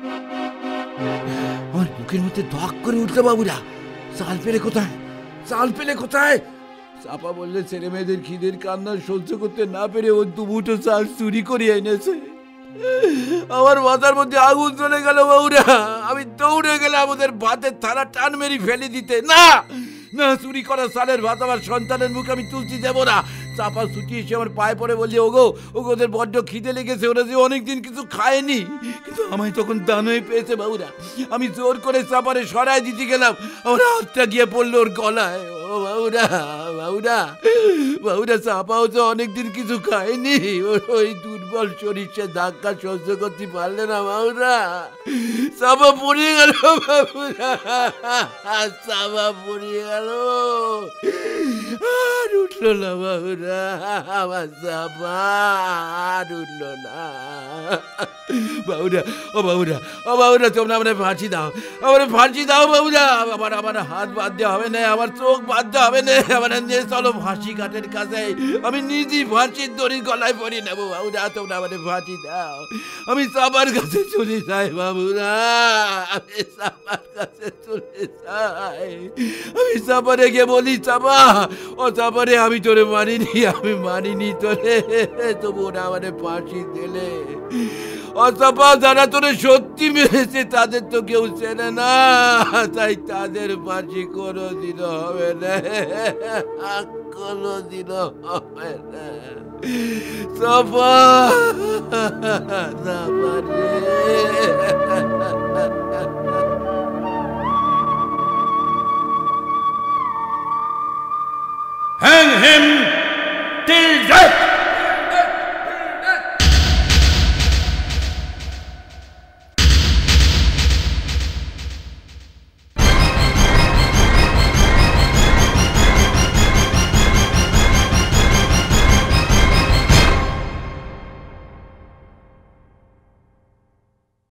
আমার বুকের মধ্যে ধক করে উঠলো বাবুরা, চাল পেলে কোথায়, চাল পেলে কোথায়? চাপা বললে ছেলে মেয়েদের খিদের কান্না সহ্য করতে না পেরে ও 2 মুঠো চাল চুরি করে এনেছে। আমার মাথার মধ্যে আগুন চলে গেল বাবুরা। আমি দৌড়ে গেলে আমাদের ভাতের থালা টান মেরি ফেলে দিতে। না না, চুরি করা চালের ভাত আমার সন্তানের মুখে আমি তুলতে দেবো না। চাপা ছুটি এসে আমার পায়ে পড়ে বলছে, ওগো ওদের বড্ড খিদে লেগেছে, ওরা যে অনেকদিন কিছু খায়নি। কিন্তু আমায় তখন দান হয়ে পেয়েছে বাবুরা। আমি জোর করে চাপারে সরাই দিতে গেলাম, আমার হাতটা গিয়ে পড়লো ওর গলায়। ও বাবুরা বাবুরা বাবুরা, চাপাও তো অনেকদিন কিছু খায়নি, ওই দুর্বল শরীর সে ধাক্কা সহ্য করতে পারলে না বাবুরা, চাপা পড়িয়ে গেল বাবুরা, চাপা পড়িয়ে গেল। আর উঠল উঠলো না বাবুরা, আমার চাপা আর উঠলো না বাবুরা। ও বাবুরা, ও বাবুরা, তোমরা আমার ফাঁসি দাও, আমার ফাঁসি দাও বাবুরা। আমার হাত বাঁধতে হবে না, আমার চোখ বাঁধতে হবে না, আমার নিয়ে চলো ফাঁসি কাঠের কাছে, আমি নিজেই ফাঁসির দড়ি গলায় পরিয়ে নেবো বাবুরা। তোমরা আমার ফাঁসি দাও, আমি চাপার কাছে চলে যাই বাবুরা, আমি চাপার কাছে চলে যাই। আমি চাপারে গিয়ে বলি, চাপা, ও চাপারে, আমি তোরে মানিনি, আমি মানিনি তোরে, তবু ওরা আমার ফাঁসি দিলে। ও চাপা, যারা তোরে সত্যি মেরেছে তাদের তো কেউ চেনে না, তাই তাদের ফাঁসি কোনোদিন হবে না, কোনোদিন হবে না। চাপা, চাপা রে। Hang him till death!